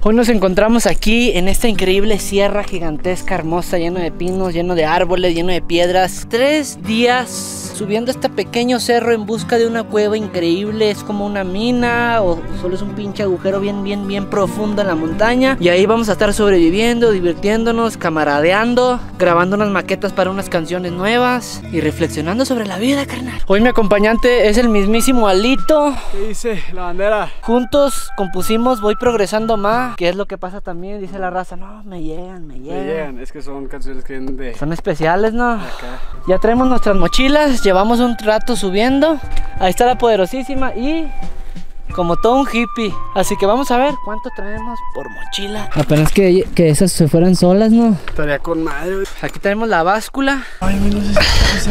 Hoy nos encontramos aquí en esta increíble sierra gigantesca, hermosa, lleno de pinos, lleno de árboles, lleno de piedras. 3 días subiendo este pequeño cerro en busca de una cueva increíble. Es como una mina o solo es un pinche agujero bien profundo en la montaña. Y ahí vamos a estar sobreviviendo, divirtiéndonos, camaradeando, grabando unas maquetas para unas canciones nuevas y reflexionando sobre la vida, carnal. Hoy mi acompañante es el mismísimo Alito. ¿Qué dice la bandera? Juntos compusimos Voy Progresando Más, que es lo que pasa también, dice la raza. No, me llegan. Es que son canciones que vienen de... Son especiales, ¿no? Acá. Ya traemos nuestras mochilas, llevamos un rato subiendo. Ahí está la Poderosísima y como todo un hippie. Así que vamos a ver cuánto traemos por mochila. Apenas que esas se fueran solas, ¿no? Estaría con madre, güey. Aquí tenemos la báscula. Ay, no sé si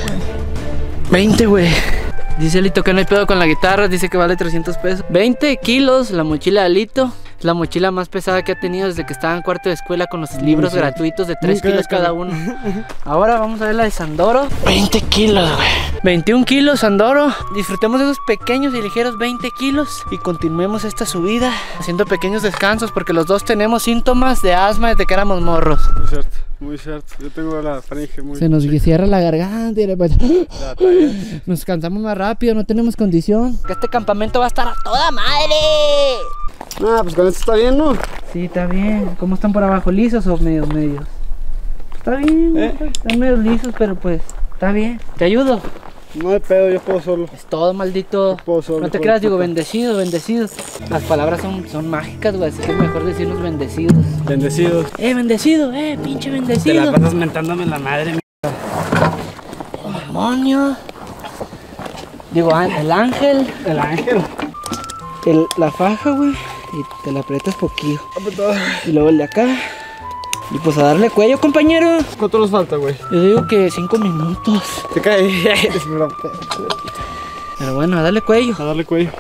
20, güey. Dice Alito que no hay pedo con la guitarra, dice que vale 300 pesos. 20 kilos la mochila de Alito. Es la mochila más pesada que ha tenido desde que estaba en cuarto de escuela, con los libros gratuitos de 3 kilos cada uno. Ahora vamos a ver la de Sandoro. 20 kilos, güey. 21 kilos Sandoro. Disfrutemos de esos pequeños y ligeros 20 kilos y continuemos esta subida haciendo pequeños descansos, porque los dos tenemos síntomas de asma desde que éramos morros. Muy cierto. Yo tengo la faringe muy... Se nos cierra la garganta y nos cansamos más rápido, no tenemos condición. Que este campamento va a estar a toda madre. Ah, pues con esto está bien, ¿no? Sí, está bien. ¿Cómo están por abajo? ¿Lisos o medios? Está bien, están medios lisos, pero pues está bien. ¿Te ayudo? No hay pedo, yo puedo solo. Es todo, maldito. Yo puedo solo. No te creas, digo, bendecidos. Las palabras son mágicas, güey, así que es mejor decirnos bendecidos. Bendecidos. Bendecido, pinche bendecido. Te la pasas mentándome la madre, Oh, demonio. Digo, el ángel. El ángel. La faja, güey. Y te la aprietas poquillo. Y luego el de acá. Y pues a darle cuello, compañero. ¿Cuánto nos falta, güey? Yo digo que 5 minutos. Te cae. Pero bueno, a darle cuello. A darle cuello.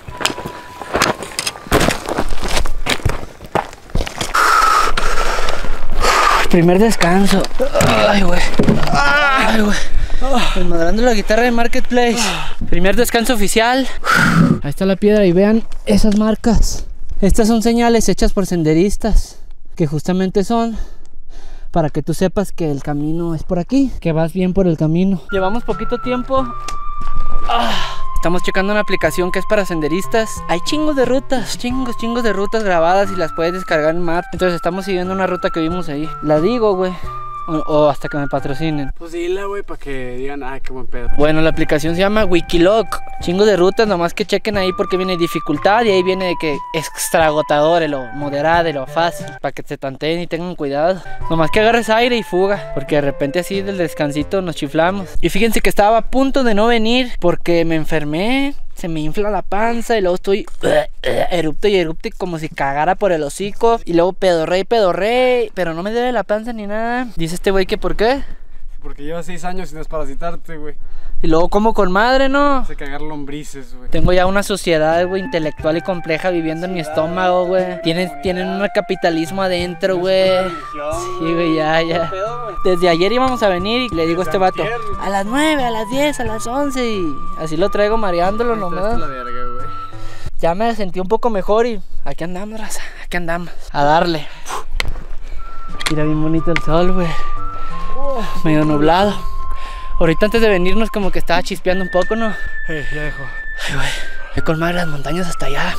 Primer descanso. Ay, güey. Desmadrando la guitarra de Marketplace. Primer descanso oficial. Ahí está la piedra y vean esas marcas. Estas son señales hechas por senderistas, que justamente son para que tú sepas que el camino es por aquí, que vas bien por el camino. Llevamos poquito tiempo. Estamos checando una aplicación que es para senderistas. Hay chingos de rutas, chingos de rutas grabadas y las puedes descargar en Map. Entonces estamos siguiendo una ruta que vimos ahí. La digo, güey. O hasta que me patrocinen. Pues dile, güey, para que digan, ay, qué buen pedo. Bueno, la aplicación se llama Wikiloc. Chingo de rutas, nomás que chequen ahí porque viene dificultad y ahí viene de que extra agotador, lo moderado, lo fácil, para que se tanteen y tengan cuidado. Nomás que agarres aire y fuga, porque de repente así del descansito nos chiflamos. Y fíjense que estaba a punto de no venir porque me enfermé. Se me infla la panza y luego estoy erupto como si cagara por el hocico. Y luego pedorré, pero no me duele la panza ni nada. Dice este güey que ¿por qué? Porque llevas 6 años sin desparasitarte, güey. Y luego como con madre, ¿no? Hace cagar lombrices, güey. Tengo ya una sociedad, güey, intelectual y compleja viviendo en mi estómago, güey. Tienen un capitalismo adentro, güey. Sí, güey, ya. Desde ayer íbamos a venir y le digo a este vato, a las 9, a las 10, a las 11. Y así lo traigo mareándolo nomás. La verga, güey. Ya me sentí un poco mejor y aquí andamos, raza. Aquí andamos. A darle. Mira bien bonito el sol, güey. Medio nublado. Ahorita antes de venirnos como que estaba chispeando un poco, ¿no? Ya dejó. Ay, güey. Voy con madre las montañas hasta allá.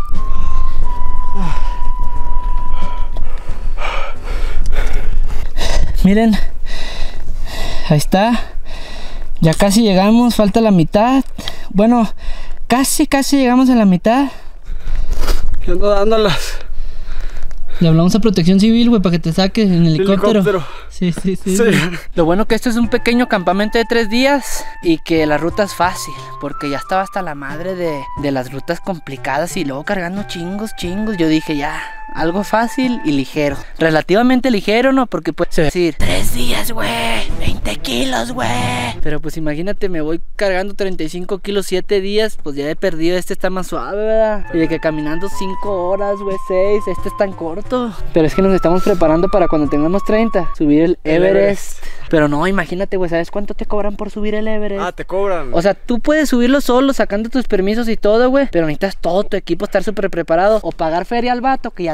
Miren. Ahí está. Ya casi llegamos, falta la mitad. Bueno, casi llegamos a la mitad. Yo ando dándolas. Le hablamos a Protección Civil, güey, para que te saques en helicóptero. Sí. Lo bueno que esto es un pequeño campamento de 3 días y que la ruta es fácil, porque ya estaba hasta la madre de las rutas complicadas y luego cargando chingos. Yo dije ya, algo fácil y ligero. Relativamente ligero, ¿no? Porque puedes decir 3 días, güey, 20 kilos, güey. Pero pues imagínate, me voy cargando 35 kilos 7 días, pues ya he perdido. Este está más suave, ¿verdad? Y de que caminando 5 horas, güey, 6, este es tan corto. Pero es que nos estamos preparando para cuando tengamos 30, subir el Everest. Pero no, imagínate, güey, ¿sabes cuánto te cobran por subir el Everest? Ah, te cobran. O sea, tú puedes subirlo solo, sacando tus permisos y todo, güey, pero necesitas todo tu equipo, estar súper preparado. O pagar feria al vato que ya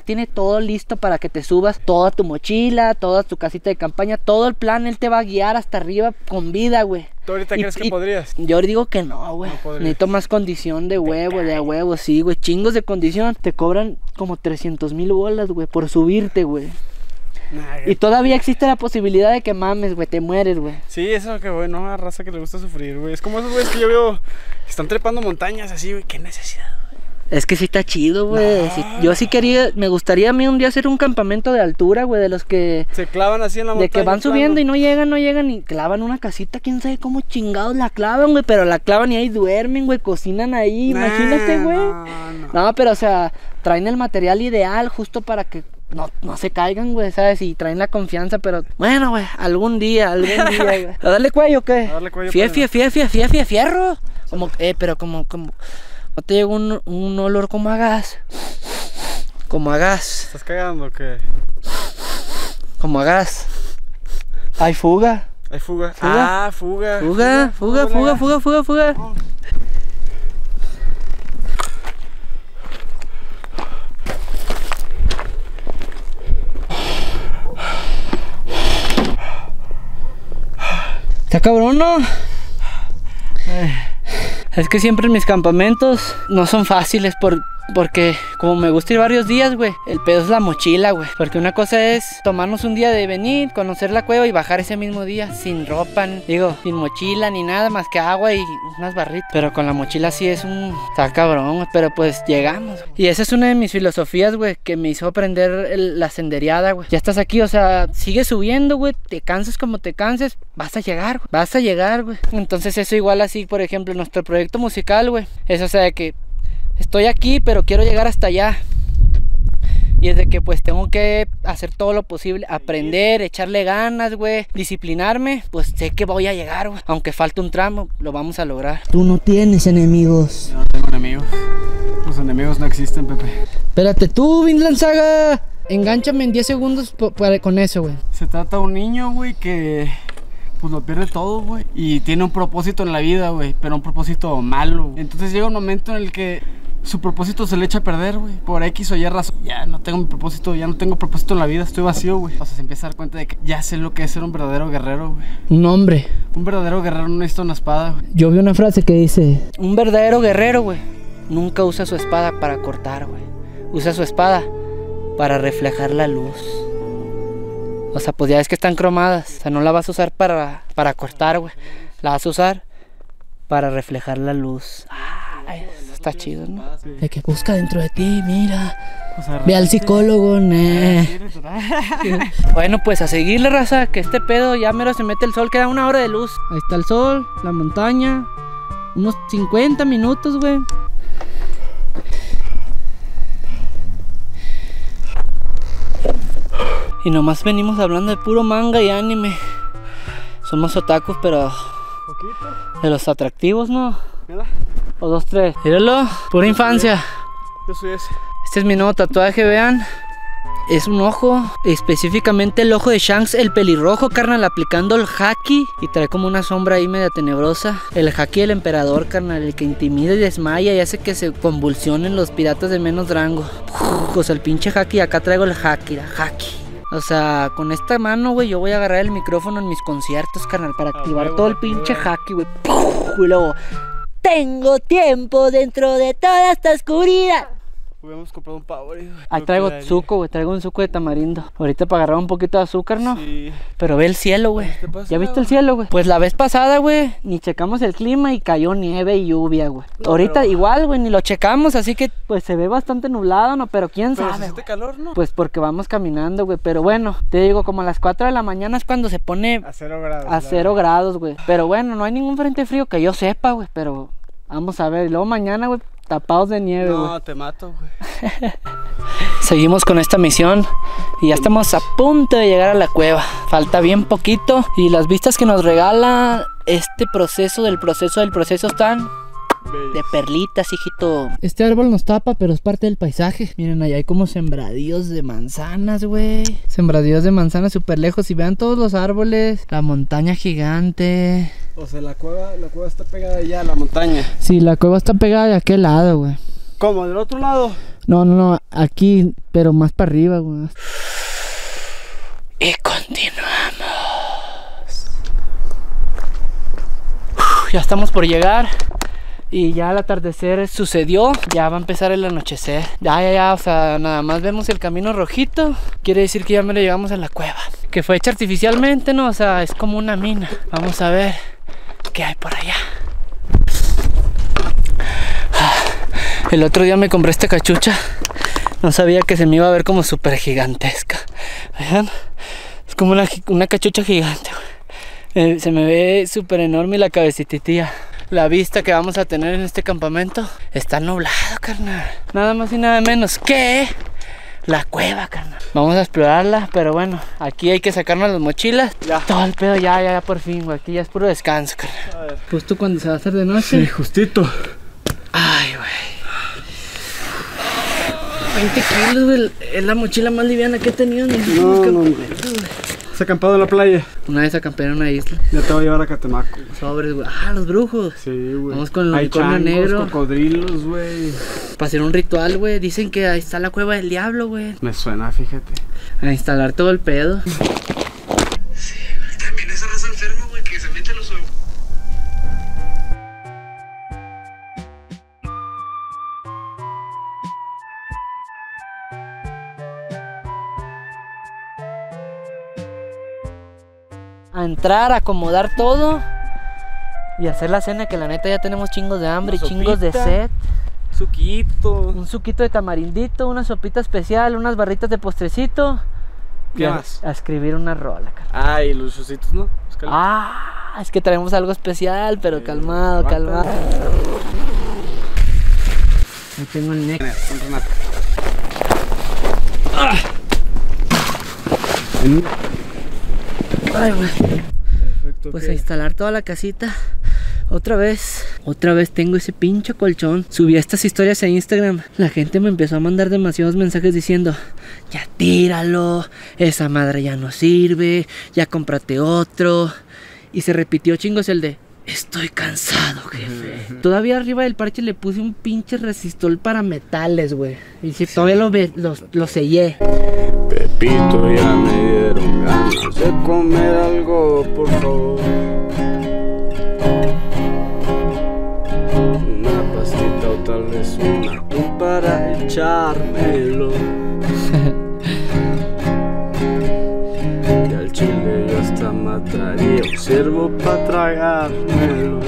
tiene todo listo para que te subas, toda tu mochila, toda tu casita de campaña, todo el plan, él te va a guiar hasta arriba con vida, güey. ¿Tú ahorita crees que podrías? Yo digo que no, güey. Necesito más condición de huevo, sí, güey. Chingos de condición. Te cobran como 300,000 bolas, güey, por subirte, güey. Y todavía existe la posibilidad de que mames, güey, te mueres, güey. Sí, eso es que, güey, no, a raza que le gusta sufrir, güey. Es como esos güeyes que yo veo que están trepando montañas así, güey. Qué necesidad. Es que sí está chido, güey. No. Sí, yo sí quería, me gustaría a mí un día hacer un campamento de altura, güey, de los que se clavan así en la montaña. De que van subiendo y no llegan y clavan una casita, quién sabe cómo chingados la clavan, güey, pero la clavan y ahí duermen, güey, cocinan ahí, imagínate, güey. No, pero o sea, traen el material ideal justo para que no se caigan, güey, ¿sabes? Y traen la confianza, pero bueno, güey, algún día, güey. ¿A darle cuello o qué? A darle cuello. Fierro. Como, pero como ¿no te llegó un olor como a gas? Como a gas. ¿Estás cagando o qué? Como a gas. Hay fuga. Hay fuga. ¿Fuga? Fuga. Oh. Está cabrón, ¿no? Es que siempre en mis campamentos no son fáciles porque como me gusta ir varios días, güey, el pedo es la mochila, güey. Porque una cosa es tomarnos un día de venir, conocer la cueva y bajar ese mismo día sin ropa, sin mochila ni nada más que agua y unas barritas. Pero con la mochila sí está cabrón, güey, pero pues llegamos. Y esa es una de mis filosofías, güey, que me hizo aprender la sendereada, güey. Ya estás aquí, o sea, sigues subiendo, güey, te cansas como te canses, vas a llegar, güey. Entonces eso igual así, por ejemplo, nuestro proyecto musical, güey, es o sea de que estoy aquí, pero quiero llegar hasta allá. Y es de que pues tengo que hacer todo lo posible, aprender, echarle ganas, güey, disciplinarme. Pues sé que voy a llegar, güey. Aunque falte un tramo, lo vamos a lograr. Tú no tienes enemigos. Yo no tengo enemigos. Los enemigos no existen, Pepe. Espérate tú, Vinland Saga. Engánchame en 10 segundos con eso, güey. Se trata de un niño, güey, que pues lo pierde todo, güey. Y tiene un propósito en la vida, güey, pero un propósito malo. Entonces llega un momento en el que su propósito se le echa a perder, güey, por X o Y razón. Ya no tengo mi propósito, ya no tengo propósito en la vida, estoy vacío, güey. O sea, se empieza a dar cuenta de que ya sé lo que es ser un verdadero guerrero, güey. Un hombre. Un verdadero guerrero no necesita una espada, güey. Yo vi una frase que dice: un verdadero guerrero, güey, nunca usa su espada para cortar, güey. Usa su espada para reflejar la luz. O sea, pues ya es que están cromadas. O sea, no la vas a usar para cortar, güey. La vas a usar para reflejar la luz. Ay, eso está chido, ¿no? De que busca dentro de ti, mira. O sea, ve al psicólogo, Bueno, pues a seguirle, raza, que este pedo ya mero se mete el sol. Queda 1 hora de luz. Ahí está el sol, la montaña. Unos 50 minutos, güey. Y nomás venimos hablando de puro manga y anime. Somos otakus, pero ¿Poquito? De los atractivos, ¿no? Mira. O 2, 3. Míralo, pura infancia. Yo soy ese. Este es mi nuevo tatuaje, vean. Es un ojo, específicamente el ojo de Shanks, el pelirrojo, carnal, aplicando el haki. Y trae como una sombra ahí media tenebrosa. El haki del emperador, carnal, el que intimida y desmaya y hace que se convulsionen los piratas de menos rango. O sea, el pinche haki, acá traigo el haki, la haki. O sea, con esta mano, güey, yo voy a agarrar el micrófono en mis conciertos, carnal, para activar todo el pinche haki, güey. Y luego, tengo tiempo dentro de toda esta oscuridad. Hubiéramos comprado un Powerade. Ahí traigo zuco, güey, traigo un zuco de tamarindo. Ahorita para agarrar un poquito de azúcar, ¿no? Sí. Pero ve el cielo, güey. ¿Ya viste el cielo, güey? Pues la vez pasada, güey, ni checamos el clima y cayó nieve y lluvia, güey. No, ahorita pero igual, güey, ni lo checamos, así que pues se ve bastante nublado, ¿no? Pero quién sabe. ¿Se siente calor, no? Pues porque vamos caminando, güey. Pero bueno, te digo, como a las 4 de la mañana es cuando se pone a 0 grados. A 0 grados, güey. Pero bueno, no hay ningún frente frío que yo sepa, güey. Pero vamos a ver. Y luego mañana, güey, tapados de nieve, güey. No, te mato, güey. Seguimos con esta misión y ya estamos a punto de llegar a la cueva. Falta bien poquito y las vistas que nos regala este proceso del proceso están de perlitas, hijito. Este árbol nos tapa, pero es parte del paisaje. Miren, allá hay como sembradíos de manzanas, güey. Sembradíos de manzanas súper lejos. Y vean todos los árboles. La montaña gigante. O sea, la cueva está pegada allá a la montaña. Sí, la cueva está pegada de aquel lado, güey. ¿Cómo? ¿Del otro lado? No, aquí, pero más para arriba, güey. Y continuamos. Ya estamos por llegar. Y ya el atardecer sucedió. Ya va a empezar el anochecer. Ya, o sea, nada más vemos el camino rojito. Quiere decir que ya me lo llegamos a la cueva. Que fue hecha artificialmente, ¿no? O sea, es como una mina. Vamos a ver qué hay por allá. El otro día me compré esta cachucha. No sabía que se me iba a ver como súper gigantesca. ¿Vean? Es como una cachucha gigante, güey. Se me ve súper enorme la cabecititía. La vista que vamos a tener en este campamento está nublado, carnal. Nada más y nada menos que la cueva, carnal. Vamos a explorarla, pero bueno, aquí hay que sacarnos las mochilas. Ya. Todo el pedo ya por fin, güey. Aquí ya es puro descanso, carnal. Justo cuando se va a hacer de noche. Sí, justito. Ay, güey. 20 kilos, güey. Es la mochila más liviana que he tenido en el No. ¿Has acampado en la playa? Una vez acampé en una isla. Ya te voy a llevar a Catemaco. Sobres, güey. Ah, los brujos. Sí, güey. Vamos con el Hay unicornio changos, negro. Cocodrilos, güey. Para hacer un ritual, güey. Dicen que ahí está la cueva del diablo, güey. Me suena, fíjate. A instalar todo el pedo. Sí, también esa raza enferma, güey, que se mete los huevos. A entrar, a acomodar todo y hacer la cena, que la neta ya tenemos chingos de hambre y chingos de sed. Suquito. Un suquito de tamarindito, una sopita especial, unas barritas de postrecito. ¿Qué más? A escribir una rola, cara. Ah, y los chocitos, ¿no? Es que traemos algo especial, pero calmado. Ahí tengo el neck. Ay, güey. Perfecto. Pues a instalar toda la casita. Otra vez tengo ese pinche colchón. Subí estas historias a Instagram. La gente me empezó a mandar demasiados mensajes diciendo: ya tíralo, esa madre ya no sirve, ya cómprate otro. Y se repitió chingos el de: estoy cansado, jefe. Todavía arriba del parche le puse un pinche resistol para metales, güey. Y si todavía lo sellé. Pepito, ya me dieron ganas de comer algo, por favor. Una pastita o tal vez un atún para echármelo. Y al chile yo hasta mataría un ciervo para tragármelo.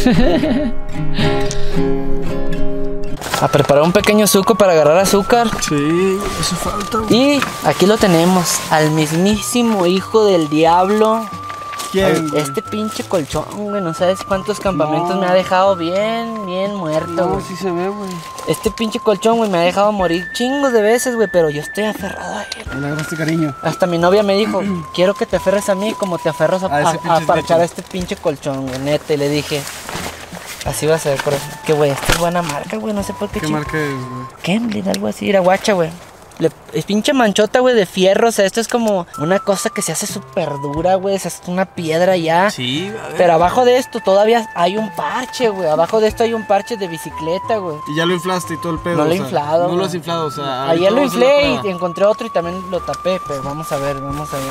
A preparar un pequeño suco para agarrar azúcar. Sí, eso falta, güey. Y aquí lo tenemos, al mismísimo hijo del diablo. ¿Quién? Este pinche colchón, güey, no sabes cuántos campamentos me ha dejado bien muerto, güey. No, sí se ve, güey. Este pinche colchón, güey, me ha dejado morir chingos de veces, güey, pero yo estoy aferrado a él. Le agarraste cariño. Hasta mi novia me dijo: quiero que te aferres a mí como te aferras a parchar a este pinche colchón, güey, neta. Y le dije: así va a ser, corazón. Que, güey, esta es buena marca, güey, no sé por qué. ¿Qué marca es, güey? Kemlin, algo así, era guacha, güey. Es pinche manchota, güey, de fierro. O sea, esto es como una cosa que se hace súper dura, güey. Es una piedra ya. Sí, a ver. Pero abajo de esto todavía hay un parche, güey. Abajo de esto hay un parche de bicicleta, güey. Y ya lo inflaste y todo el pedo. No lo he inflado. No lo has inflado, o sea. Ayer lo inflé y encontré otro y también lo tapé. Pero vamos a ver.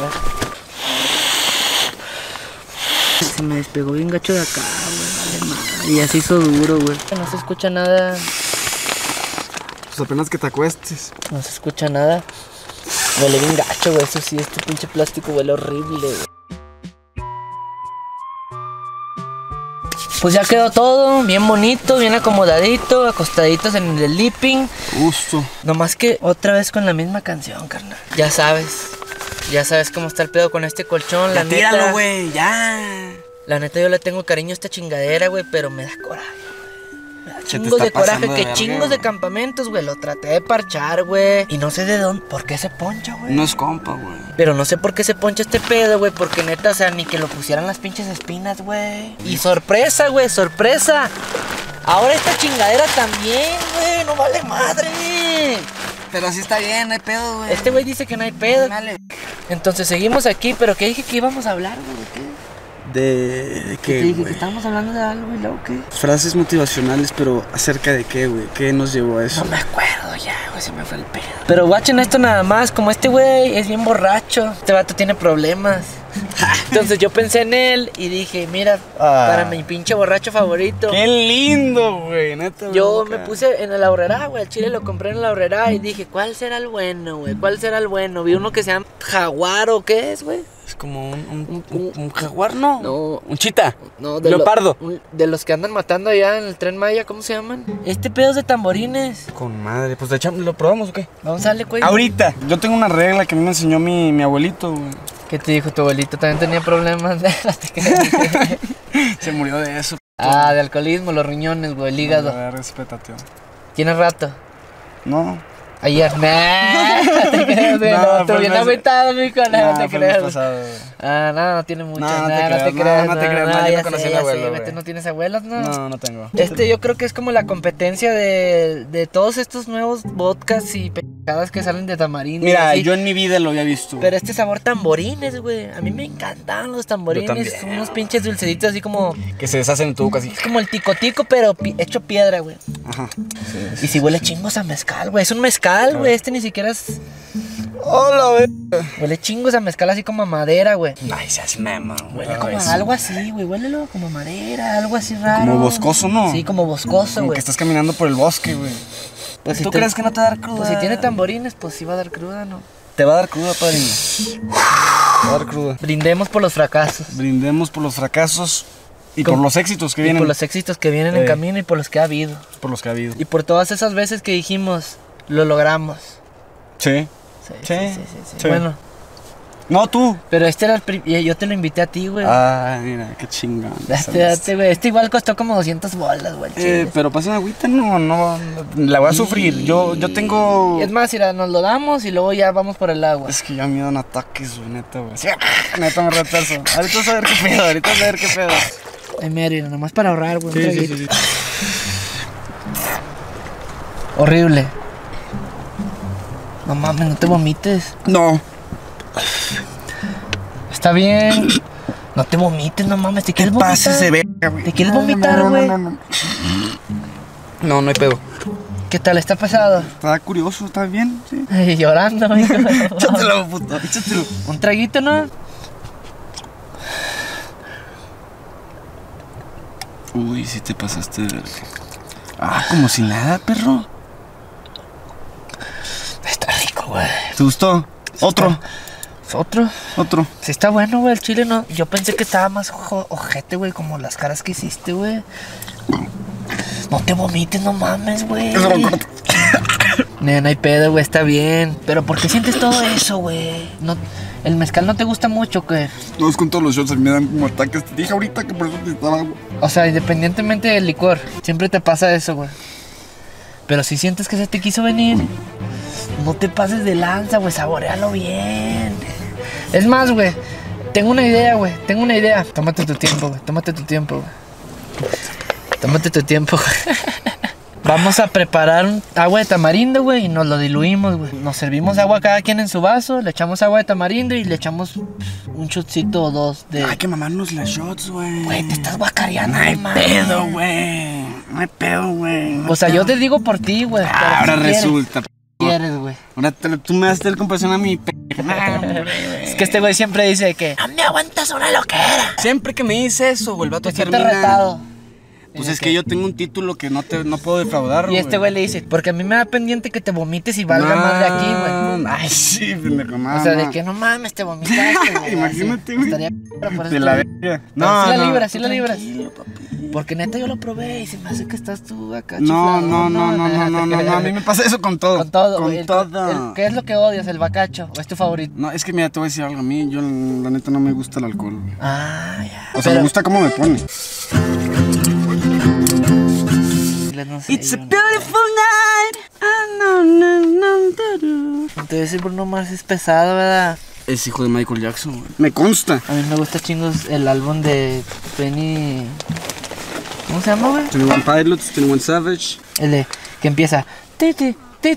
Se me despegó bien gacho de acá, güey. Vale madre. Y ya se hizo duro, güey. No se escucha nada. Pues apenas que te acuestes. No se escucha nada. Huele bien gacho, güey. Eso sí, este pinche plástico huele horrible, güey. Pues ya quedó todo bien bonito, bien acomodadito, acostaditos en el sleeping. Gusto. Nomás que otra vez con la misma canción, carnal. Ya sabes cómo está el pedo con este colchón, la neta. Tíralo, güey, ya. La neta yo le tengo cariño a esta chingadera, güey, pero me da coraje. Chingos de coraje, que chingos de campamentos, güey. Lo traté de parchar, güey. Y no sé de dónde, por qué se poncha, güey. No es compa, güey. Pero no sé por qué se poncha este pedo, güey. Porque neta, o sea, ni que lo pusieran las pinches espinas, güey. Y sorpresa, güey, sorpresa. Ahora esta chingadera también, güey. No vale madre. Pero así está bien, no hay pedo, güey. Este güey dice que no hay pedo. Dale. Entonces seguimos aquí, pero ¿qué dije que íbamos a hablar, güey? ¿De qué? ¿De qué, qué, dije güey? que estábamos hablando de algo y luego qué. Frases motivacionales, pero ¿acerca de qué, güey? ¿Qué nos llevó a eso? No me acuerdo ya, güey, se me fue el pedo. Pero guachen esto nada más, como este güey es bien borracho, este vato tiene problemas. Entonces yo pensé en él y dije, mira, para mi pinche borracho favorito. ¡Qué lindo, güey! Neta. Yo me puse en la Aurrera, güey, el chile lo compré en la Aurrera y dije, ¿cuál será el bueno, güey? ¿Cuál será el bueno? Vi uno que se llama Jaguar o qué es, güey. Es como un jaguar, ¿no? No. Un chita. No, Leopardo. De los que andan matando allá en el Tren Maya, ¿cómo se llaman? Este pedo es de tamborines. Con madre. Pues ¿lo probamos o qué? Vamos a darle, güey. Ahorita. Yo tengo una regla que a mí me enseñó mi abuelito, güey. ¿Qué te dijo tu abuelito? También tenía problemas de... Se murió de eso. Ah, de alcoholismo, los riñones, güey, el hígado. Respétate. ¿Tienes rato? No. Ayer, no te creas, güey, no, tú bien agüitado, mijo, no te creas. No tiene mucho, no te creas, yo no conocí a mi abuelo, güey. ¿Tú no tienes abuelos, no? No tengo. Yo creo que es como la competencia de todos estos nuevos vodkas y pecadas que salen de tamarindo. Mira, yo en mi vida lo había visto. Pero este sabor tamborines, güey, a mí me encantaban los tamborines, son unos pinches dulceditos así como... Que se deshacen en tu boca así. Es como el tico-tico, pero hecho piedra, güey. Ajá. Y si huele chingos a mezcal, güey, es un mezcal, güey, este ni siquiera es... Hola, güey. Huele chingos a mezcal así como a madera, güey. Ay, seas mema, güey. Huele como a algo así, güey, huélelo como a madera, algo así raro. Como boscoso, ¿no? Sí, como boscoso, como güey. que estás caminando por el bosque, güey. Pues ¿Tú crees que no te va a dar cruda? Pues si tiene tamborines, pues sí va a dar cruda, ¿no? Te va a dar cruda, padrino. Te va a dar cruda. Brindemos por los fracasos. Brindemos por los fracasos y por los éxitos que vienen. Por los éxitos que vienen en camino y por los que ha habido. Por los que ha habido. Y por todas esas veces que dijimos, lo logramos. Sí. Sí. Bueno. No, tú. Pero este era yo te lo invité a ti, güey. Ah, mira, qué chingón. Date, güey. Este igual costó como 200 bolas, güey. Pero pasa una agüita, no. La voy a sufrir. Yo tengo... Es más, mira, nos lo damos y luego ya vamos por el agua. Es que ya me dan ataques, güey, neta, güey. Sí, neta, me retraso. Ahorita vas a ver qué pedo. Ay, mira, nomás para ahorrar, güey. Sí. Horrible. No mames, no te vomites. No. Está bien. No te vomites, no mames. ¿Te quieres vomitar? Pase se ve, güey. ¿Te quieres vomitar, güey? No hay pedo. ¿Qué tal? ¿Está pesado? Está curioso, ¿está bien? Sí. Ay, llorando, mijo. Échatelo, puto, échatelo. Un traguito, ¿no? Uy, sí te pasaste de verga. Ah, como si nada, perro. Está rico, güey. ¿Te gustó? ¿Otro? ¿Otro? Sí está bueno, güey, el chile no. Yo pensé que estaba más ojete, güey, como las caras que hiciste, güey. No te vomites, no mames, güey. Eso lo corto. No hay pedo, güey, está bien. Pero ¿por qué sientes todo eso, güey? No, ¿el mezcal no te gusta mucho, güey? No, es con todos los shots, a mí me dan como ataques. Te dije ahorita que por eso te estaba, güey. O sea, independientemente del licor, siempre te pasa eso, güey. Pero si sientes que se te quiso venir, no te pases de lanza, güey, saborealo bien. Es más, güey, tengo una idea, güey, Tómate tu tiempo, güey, tómate tu tiempo, güey. Vamos a preparar agua de tamarindo, güey, y nos lo diluimos, güey. Nos servimos agua cada quien en su vaso, le echamos agua de tamarindo y le echamos un shotcito o dos de... Hay que mamarnos las shots, güey. Güey, te estás guacareando, No hay pedo, güey. O sea, yo te digo por ti, güey. Ahora si resulta, quieres, güey. Ahora tú me das el compasión a mi Es que este güey siempre dice que no me aguantas una loquera. Siempre que me dice eso, güey, el vato Te sientes termina... retado. Pues es que yo tengo un título que no puedo defraudar, Y este güey le dice, porque a mí me da pendiente que te vomites y valga madre aquí, güey. Ay, sí, pendejo, no. O sea, de que no mames, te vomitaste, güey. Imagínate, güey. Estaría por eso De la verga. No, sí la libras. Porque neta yo lo probé y se me hace que estás tú acá No, chiflado. a mí me pasa eso con todo. Con todo, Con güey. todo. ¿Qué es lo que odias? ¿El bacacho? ¿O es tu favorito? No, es que mira, te voy a decir algo. A mí, yo la neta no me gusta el alcohol, güey. Ah, ya. O sea, me gusta cómo me pone. No sé, It's a beautiful night. Entonces el Bruno Mars es pesado, ¿verdad? Es hijo de Michael Jackson, güey. Me consta. A mí me gusta chingos el álbum de Penny... ¿Cómo se llama, güey? 21 Pilots, 21 Savage. El de... que empieza... Titi.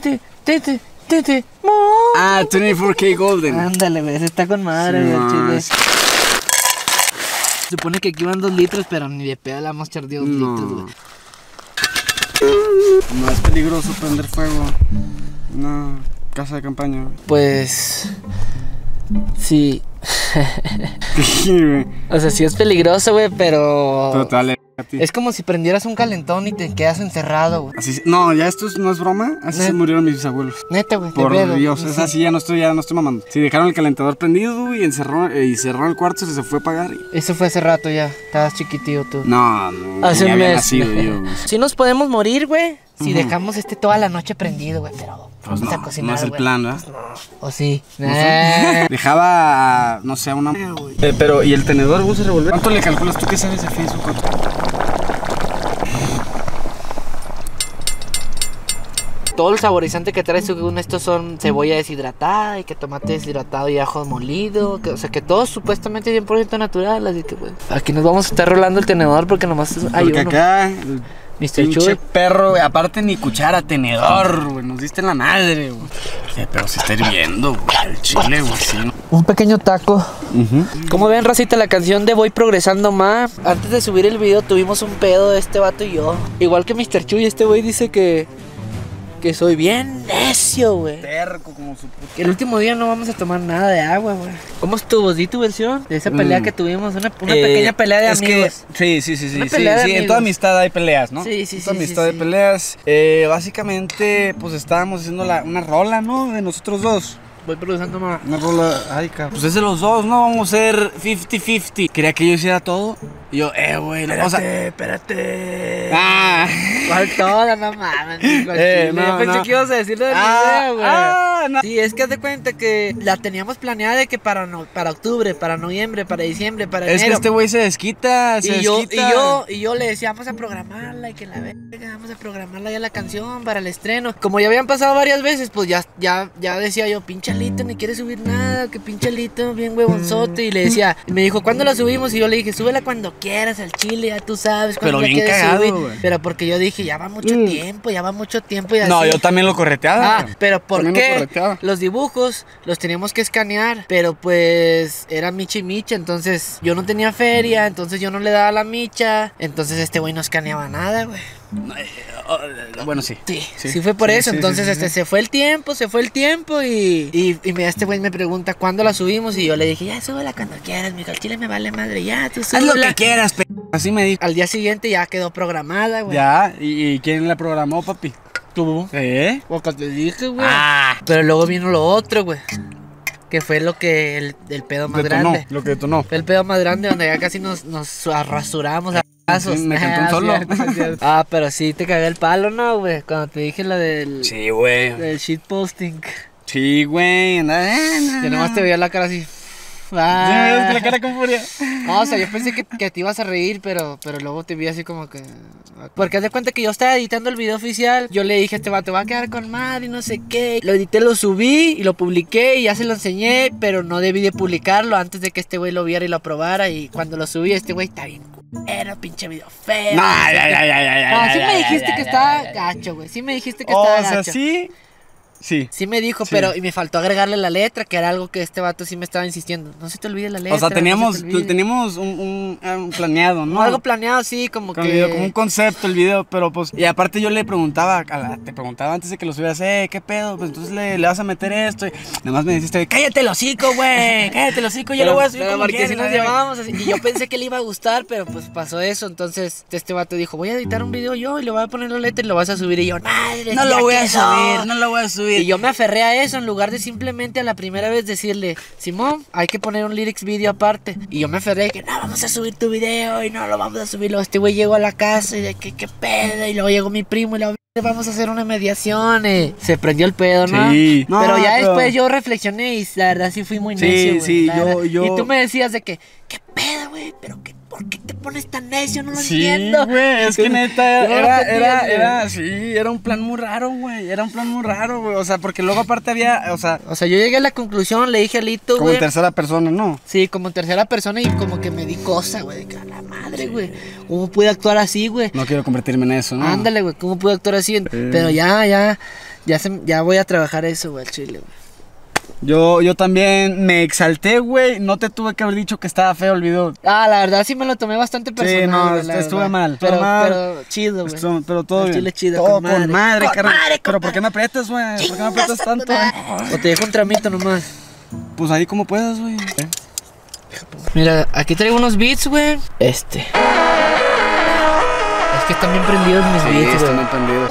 Ah, 24K Golden. Ándale, güey, ese está con madre, Sí, güey, el no, chile. Se supone que aquí van 2 litros, pero ni de pedo le vamos a echar 2 litros, güey. No es peligroso prender fuego. No, casa de campaña. Pues... sí. Sí, güey. O sea, sí es peligroso, güey, pero... Total, es como si prendieras un calentón y te quedas encerrado, güey. Así, no, ya esto no es broma. Así se murieron mis bisabuelos. Neta, güey. Por Dios, es así, ya no estoy mamando. Sí, dejaron el calentador prendido, güey, y cerraron el cuarto, se fue a apagar. Eso fue hace rato ya. Estabas chiquitillo tú. No, hace un mes. Nacido, yo, güey. Sí nos podemos morir, güey, si dejamos toda la noche prendido, güey, pero pues vamos a cocinar, no es el plan, ¿verdad? Pues no. O sí. Dejaba, no sé, una... pero, ¿y el tenedor vos se revolver? ¿Cuánto le calculas tú que sabes de Facebook? Todo el saborizante que trae, según estos son cebolla deshidratada y que tomate deshidratado y ajo molido, o sea que todo supuestamente 100% natural, así que pues aquí nos vamos a estar rolando el tenedor porque nomás hay porque uno. Acá Mr. Chuy perro, güey, aparte ni cuchara, tenedor, güey, nos diste en la madre, güey. Pero se está hirviendo, güey, el chile, güey, sí. Un pequeño taco. Como ven, racita, la canción de Voy Progresando Más. Antes de subir el video tuvimos un pedo de este vato y yo. Igual que Mr. Chuy, este güey dice que soy bien necio, güey. Terco como su puta. Que el último día no vamos a tomar nada de agua, güey. ¿Cómo estuvo? ¿Di tu versión? De esa pelea que tuvimos, una pequeña pelea de amigos. Sí, en toda amistad hay peleas, ¿no? Sí. En toda amistad hay peleas. Básicamente, pues estábamos haciendo una rola, ¿no? De nosotros dos. Voy progresando más. Una rola, ay, cabrón. Pues es de los dos, ¿no? Vamos a ser 50-50. Quería que yo hiciera todo. Y yo, güey, espérate. Ah. ¿Cuál toda, no mames? Yo pensé que ibas a decirlo de mi idea, güey. No. Sí, es que haz de cuenta que la teníamos planeada de que para octubre, para noviembre, para diciembre, para enero. Es que este güey se desquita, y yo le decía, vamos a programarla y que la verga, vamos a programarla ya la canción para el estreno. Como ya habían pasado varias veces, pues ya decía yo, pinche Alito, ni quiere subir nada, que pinche Alito, bien huevonzote. Y le decía, y me dijo, ¿cuándo la subimos? Y yo le dije, súbela cuando quieras al chile, ya tú sabes cuando pero la bien quieres cagado, subir. Güey. Pero porque yo dije, ya va mucho tiempo y así. No, yo también lo correteaba. Pero ¿por qué? Los dibujos los teníamos que escanear, pero pues era micha y micha, entonces yo no tenía feria, entonces yo no le daba la micha, entonces este güey no escaneaba nada, güey. Bueno, sí. Sí fue por eso. Entonces se fue el tiempo y este güey me pregunta ¿cuándo la subimos? Y yo le dije, ya súbela cuando quieras, mijo, al chile me vale madre, ya, tú súbela. Haz lo que quieras, así me dijo. Al día siguiente ya quedó programada, güey. Ya, ¿y quién la programó, papi? ¿Tú? Porque te dije, güey. Pero luego vino lo otro, güey. Que fue lo que el pedo más grande. Lo que detonó. Fue el pedo más grande donde ya casi nos rasuramos a pasos. Sí, me cantó un solo. Pero sí te cagué el palo, ¿no, güey? Cuando te dije lo del... Sí, güey. Del shitposting. Sí, güey. Yo nomás te veía la cara así. La cara con furia. No, o sea, yo pensé que te ibas a reír, pero luego te vi así como que... Porque haz de cuenta que yo estaba editando el video oficial. Yo le dije a este vato, va a quedar con madre y no sé qué. Lo edité, lo subí y lo publiqué y ya se lo enseñé, pero no debí de publicarlo antes de que este güey lo viera y lo aprobara. Y cuando lo subí, este güey está bien culero, pinche video feo. No, ya. Sí me dijiste que estaba gacho, güey. Sí me dijiste que estaba gacho. O sea, sí. Sí me dijo, pero y me faltó agregarle la letra, que era algo que este vato sí me estaba insistiendo. No se te olvide la letra. O sea, teníamos un planeado, ¿no? Algo planeado, sí, como porque si nos llevábamos así. Y yo pensé que le iba a gustar, pero pues pasó eso. Entonces este vato dijo, voy a editar un video yo y le voy a poner la letra y lo vas a subir. Y yo, madre, no lo voy a subir. Y yo me aferré a eso en lugar de simplemente a la primera vez decirle, Simón, hay que poner un lyrics video aparte. Y yo me aferré de que no, vamos a subir tu video y no lo vamos a subir. Luego este güey llegó a la casa y de que qué pedo. Y luego llegó mi primo y le vamos a hacer una mediación. Se prendió el pedo, ¿no? Sí. Pero ya después yo reflexioné y la verdad sí fui muy necio, Sí, yo... Y tú me decías de que, ¿qué pedo, güey? Pero ¿por qué te pones tan necio? No lo entiendo. Sí, güey, es que neta era un plan muy raro, güey. O sea, porque luego aparte había, o sea, yo llegué a la conclusión, le dije a Lito, güey. Como en tercera persona, ¿no? Sí, como en tercera persona y como que me di cosa, güey, de que a la madre, güey. ¿Cómo pude actuar así, güey? No quiero convertirme en eso, ¿no? Ándale, güey, ¿cómo pude actuar así? Pero ya voy a trabajar eso, güey, al chile, güey. Yo también me exalté, güey. No te tuve que haber dicho que estaba feo el video. Ah, la verdad sí me lo tomé bastante personal. Sí, no, güey, estuve mal. Pero chido, güey. Pero todo bien. Chile chido, todo con madre, carnal. Pero ¿por qué me aprietas, güey? ¿Por qué me aprietas tanto, O te dejo un tramito nomás. Pues ahí como puedas, güey. Mira, aquí traigo unos beats, güey. Es que están bien prendidos mis beats, güey. Están bien prendidos.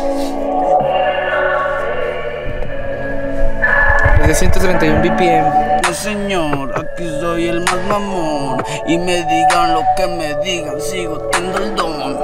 Es de 131 BPM. No, señor, aquí soy el más mamón. Y me digan lo que me digan, sigo teniendo el don.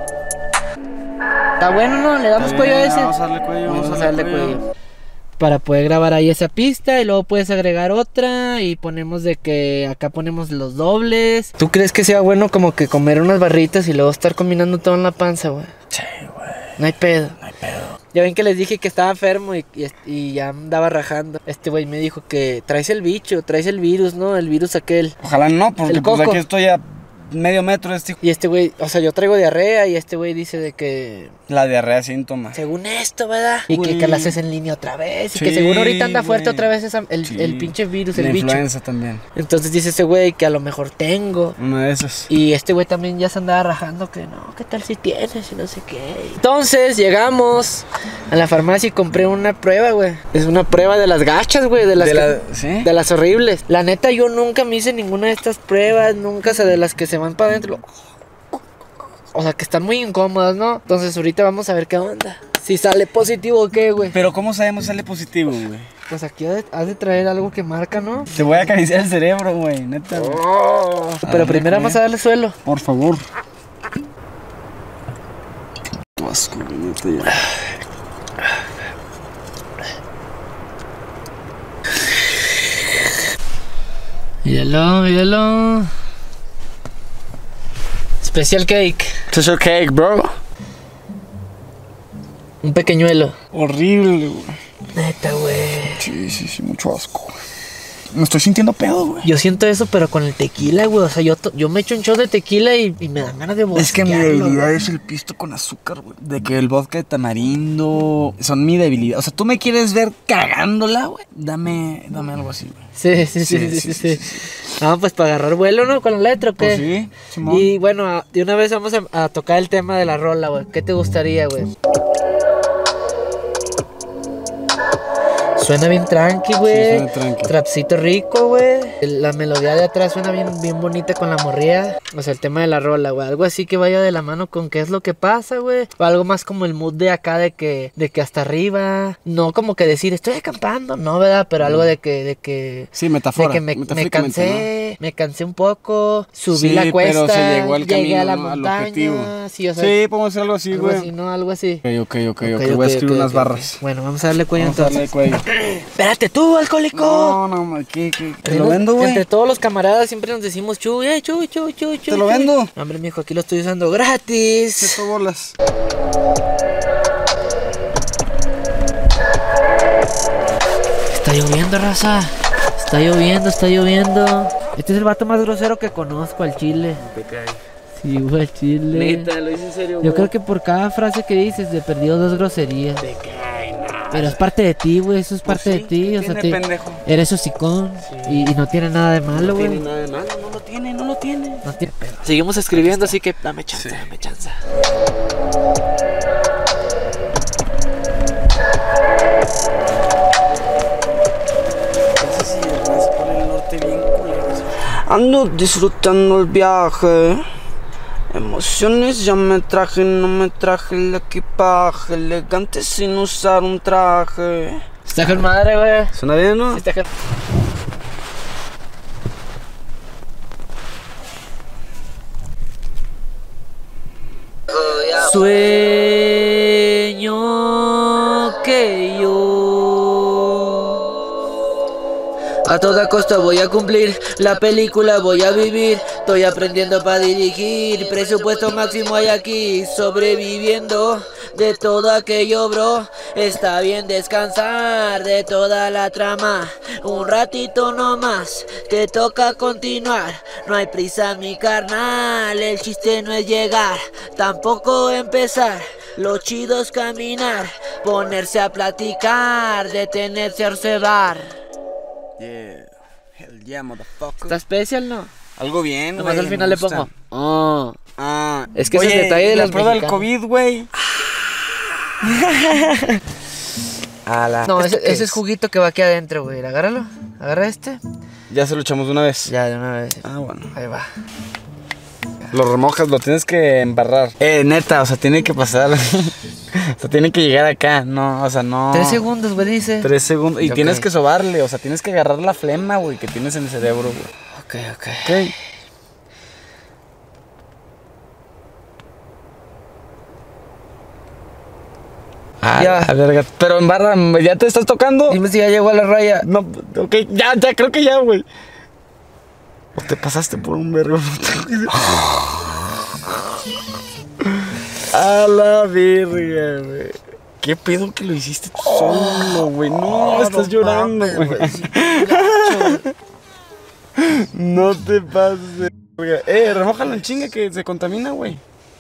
Está bueno, ¿no? Le damos cuello a ese. Vamos a darle cuello, Vamos a darle cuello. Para poder grabar ahí esa pista y luego puedes agregar otra y ponemos de que acá ponemos los dobles. ¿Tú crees que sea bueno como que comer unas barritas y luego estar combinando todo en la panza, güey? Sí, güey. No hay pedo. No hay pedo. Ya ven que les dije que estaba enfermo y ya andaba rajando. Este güey me dijo que traes el bicho, traes el virus, ¿no? El virus aquel. Ojalá no, porque pues aquí estoy a medio metro de este. Y este güey, o sea, yo traigo diarrea y este güey dice de que... La diarrea síntoma. Según esto, ¿verdad? Y que la haces en línea otra vez. Y Sí, que según ahorita anda fuerte güey. otra vez Sí. el pinche virus, La el bicho. influenza también. Entonces dice ese güey que a lo mejor tengo. Una de esas. Y este güey también ya se andaba rajando que no, ¿qué tal si tienes? Y no sé qué. Entonces llegamos a la farmacia y compré una prueba, güey. Es una prueba de las gachas, güey. ¿Sí? De las horribles. La neta, yo nunca me hice ninguna de estas pruebas. Nunca sé de las que se van para adentro. O sea, que están muy incómodas, ¿no? Entonces ahorita vamos a ver qué onda. Si sale positivo o qué, güey. Pero ¿cómo sabemos si sale positivo, güey? Pues aquí has de traer algo que marca, ¿no? Te voy a acariciar el cerebro, güey, neta. Güey. Pero primero vamos a darle suelo. Por favor. Asco, neta, ya. Míralo, míralo. Special cake. Special cake, bro. Un pequeñuelo. Horrible, güey. Neta, güey. Sí, mucho asco. Me estoy sintiendo pedo, güey. Yo siento eso, pero con el tequila, güey. O sea, yo me echo un shot de tequila y me dan ganas de bosquearlo. Es que mi debilidad es el pisto con azúcar, güey. De que el vodka de tamarindo son mi debilidad. O sea, tú me quieres ver cagándola, güey. Dame algo así, güey. Sí. Vamos, pues para agarrar vuelo, ¿no? Con la letra, ¿o qué? Pues sí, Simón. Y bueno, de una vez vamos a tocar el tema de la rola, güey. ¿Qué te gustaría, güey? Suena bien tranqui, güey. Sí, suena tranqui. Trapcito rico, güey. La melodía de atrás suena bien bonita con la morría. O sea, el tema de la rola, güey. Algo así que vaya de la mano con qué es lo que pasa, güey. O algo más como el mood de acá de que hasta arriba. No como que decir, estoy acampando, no, ¿verdad? Pero algo de que Sí, metáfora. de que me cansé, me cansé un poco. Subí Sí, la cuesta, pero se llegó al llegué camino, a la ¿no? Al montaña. objetivo. Sí, o sea, Sí, podemos hacer algo así, algo güey. así, ¿no? Algo así. Ok. Voy a escribir unas barras. Bueno, vamos a darle cuello Vamos a darle entonces. cuello. Espérate tú, alcohólico. No, ¿qué? Te lo vendo, güey. Entre todos los camaradas siempre nos decimos chuy. Te lo vendo. Hombre, mijo, aquí lo estoy usando gratis. 7 bolas. Está lloviendo, raza. Está lloviendo. Este es el vato más grosero que conozco, al chile. Te cae. Sí, güey, al chile. Neta, lo hice en serio, güey. Yo creo que por cada frase que dices, de perdido 2 groserías. Te cae, no. Pero es parte de ti, güey, eso es parte de ti. O sea, pendejo. eres hocicón. Sí. Y no tiene nada de malo, No güey. tiene nada de malo, no lo tiene. No tiene pedo. Seguimos escribiendo, así que dame chance. Ando disfrutando el viaje. Emociones ya me traje, no me traje el equipaje. Elegante sin usar un traje. Está con madre, güey. ¿Suena bien, no? Está con... Sueño que yo a toda costa voy a cumplir, la película voy a vivir, estoy aprendiendo para dirigir, presupuesto máximo hay aquí, sobreviviendo de todo aquello, bro. Está bien descansar de toda la trama, un ratito nomás, te toca continuar, no hay prisa mi carnal, el chiste no es llegar, tampoco empezar. Lo chido es caminar, ponerse a platicar, detenerse a observar. Yeah. Hell yeah, motherfucker. Está especial, ¿no? Algo bien, güey. Nomás al final le pongo. Oh. Ah. Es que es el detalle de las prueba del mexicanas. COVID, güey. No, ese es juguito que va aquí adentro, güey. Agárralo. Agarra este. Ya se lo echamos de una vez. Ya, de una vez. Ah, bueno. Ahí va. Lo remojas, lo tienes que embarrar. Neta, o sea, tiene que pasar. O sea, tiene que llegar acá. No, o sea, no. 3 segundos, güey, dice. 3 segundos. Y Ok. tienes que sobarle, o sea, tienes que agarrar la flema, güey, que tienes en el cerebro, güey. Ok. Ok. Ya. La verga. Pero embarra, ¿ya te estás tocando? Dime si ya llegó a la raya. No, ok, ya, creo que ya, güey. O te pasaste por un vergo. A la verga, güey. ¿Qué pedo que lo hiciste tú solo, güey? No, estás llorando, güey. No te pases, güey. Remójalo en chinga que se contamina, güey.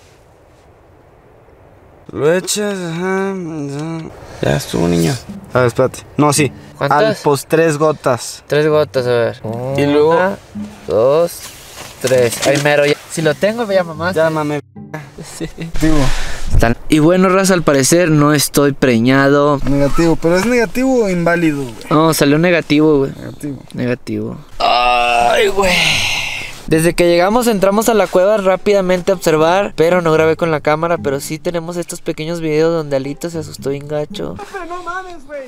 Lo echas, ajá. Ya estuvo, niño. A ver, espérate. No, sí. ¿Cuántas? Pues 3 gotas. 3 gotas, a ver. Y luego- 1, 2, 3. Ahí mero. Ya. Si lo tengo, me llama más. Llámame. Sí. Digo. Y bueno, raza, al parecer no estoy preñado. Negativo, pero es negativo o inválido, güey. No, salió negativo, güey. Negativo. Ay, güey. Desde que llegamos entramos a la cueva rápidamente a observar, pero no grabé con la cámara, pero sí tenemos estos pequeños videos donde Alito se asustó bien gacho. Pepe, no mames, güey.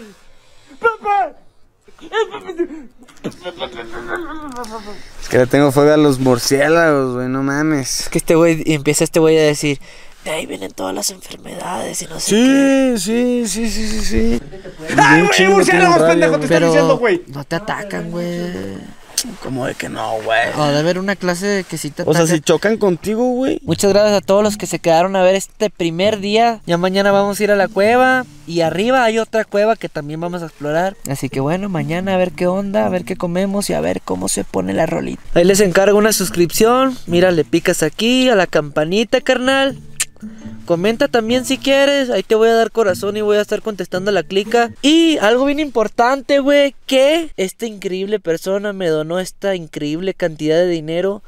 Es que le tengo fobia a los murciélagos, güey, no mames. Es que empieza este güey a decir, de ahí vienen todas las enfermedades y no sé qué. Sí. ¡Ay, güey, murciélagos, pendejo! Te están diciendo, güey. No te atacan, güey. ¿Cómo de que no, güey? O de haber una clase de que sí te O atacan. sea, si chocan contigo, güey. Muchas gracias a todos los que se quedaron a ver este primer día. Ya mañana vamos a ir a la cueva. Y arriba hay otra cueva que también vamos a explorar. Así que bueno, mañana a ver qué onda, a ver qué comemos y a ver cómo se pone la rolita. Ahí les encargo una suscripción. Mira, le picas aquí a la campanita, carnal. Comenta también si quieres. Ahí te voy a dar corazón y voy a estar contestando la clica. Y algo bien importante, güey, que esta increíble persona me donó esta increíble cantidad de dinero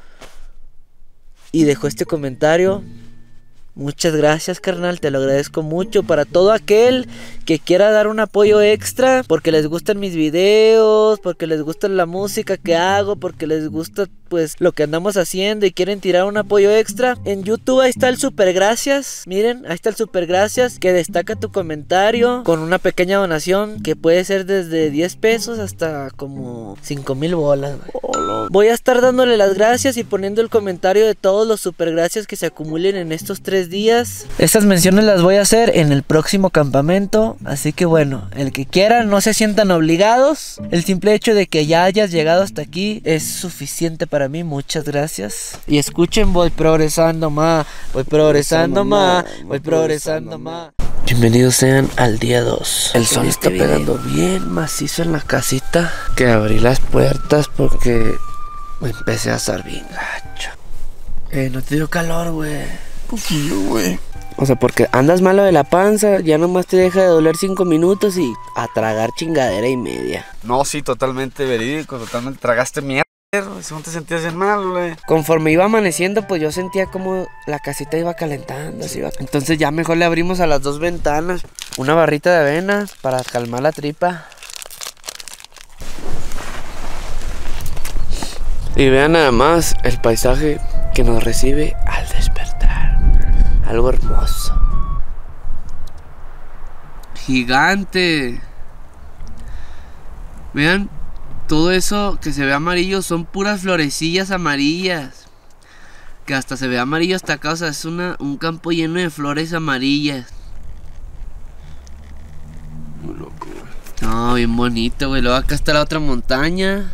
y dejó este comentario. Muchas gracias, carnal, te lo agradezco mucho. Para todo aquel que quiera dar un apoyo extra, porque les gustan mis videos, porque les gusta la música que hago, porque les gusta pues lo que andamos haciendo y quieren tirar un apoyo extra, en YouTube ahí está el super gracias. Miren, ahí está el super gracias, que destaca tu comentario con una pequeña donación que puede ser desde 10 pesos hasta como 5,000 bolas, güey. Voy a estar dándole las gracias y poniendo el comentario de todos los super gracias que se acumulen en estos 3 días. Estas menciones las voy a hacer en el próximo campamento. Así que bueno, el que quiera, no se sientan obligados. El simple hecho de que ya hayas llegado hasta aquí es suficiente para mí. Muchas gracias. Y escuchen, voy progresando más. Voy progresando más. Voy progresando más. Bienvenidos sean al día 2. El sol está pegando bien macizo en la casita, que abrí las puertas porque me empecé a asar bien gacho. No te dio calor, güey. Poquillo, güey. O sea, porque andas malo de la panza, ya nomás te deja de doler 5 minutos y a tragar chingadera y media. No, sí, totalmente verídico, totalmente. Tragaste mierda, según te sentías bien mal, güey. Conforme iba amaneciendo, pues yo sentía como la casita iba calentando, así iba. Entonces ya mejor le abrimos a las 2 ventanas una barrita de avena para calmar la tripa. Y vean nada más el paisaje que nos recibe al despertar. Algo hermoso. Gigante. Vean, todo eso que se ve amarillo son puras florecillas amarillas. Que hasta se ve amarillo hasta acá, o sea, es un campo lleno de flores amarillas. Muy loco, güey. No, bien bonito, güey. Luego acá está la otra montaña.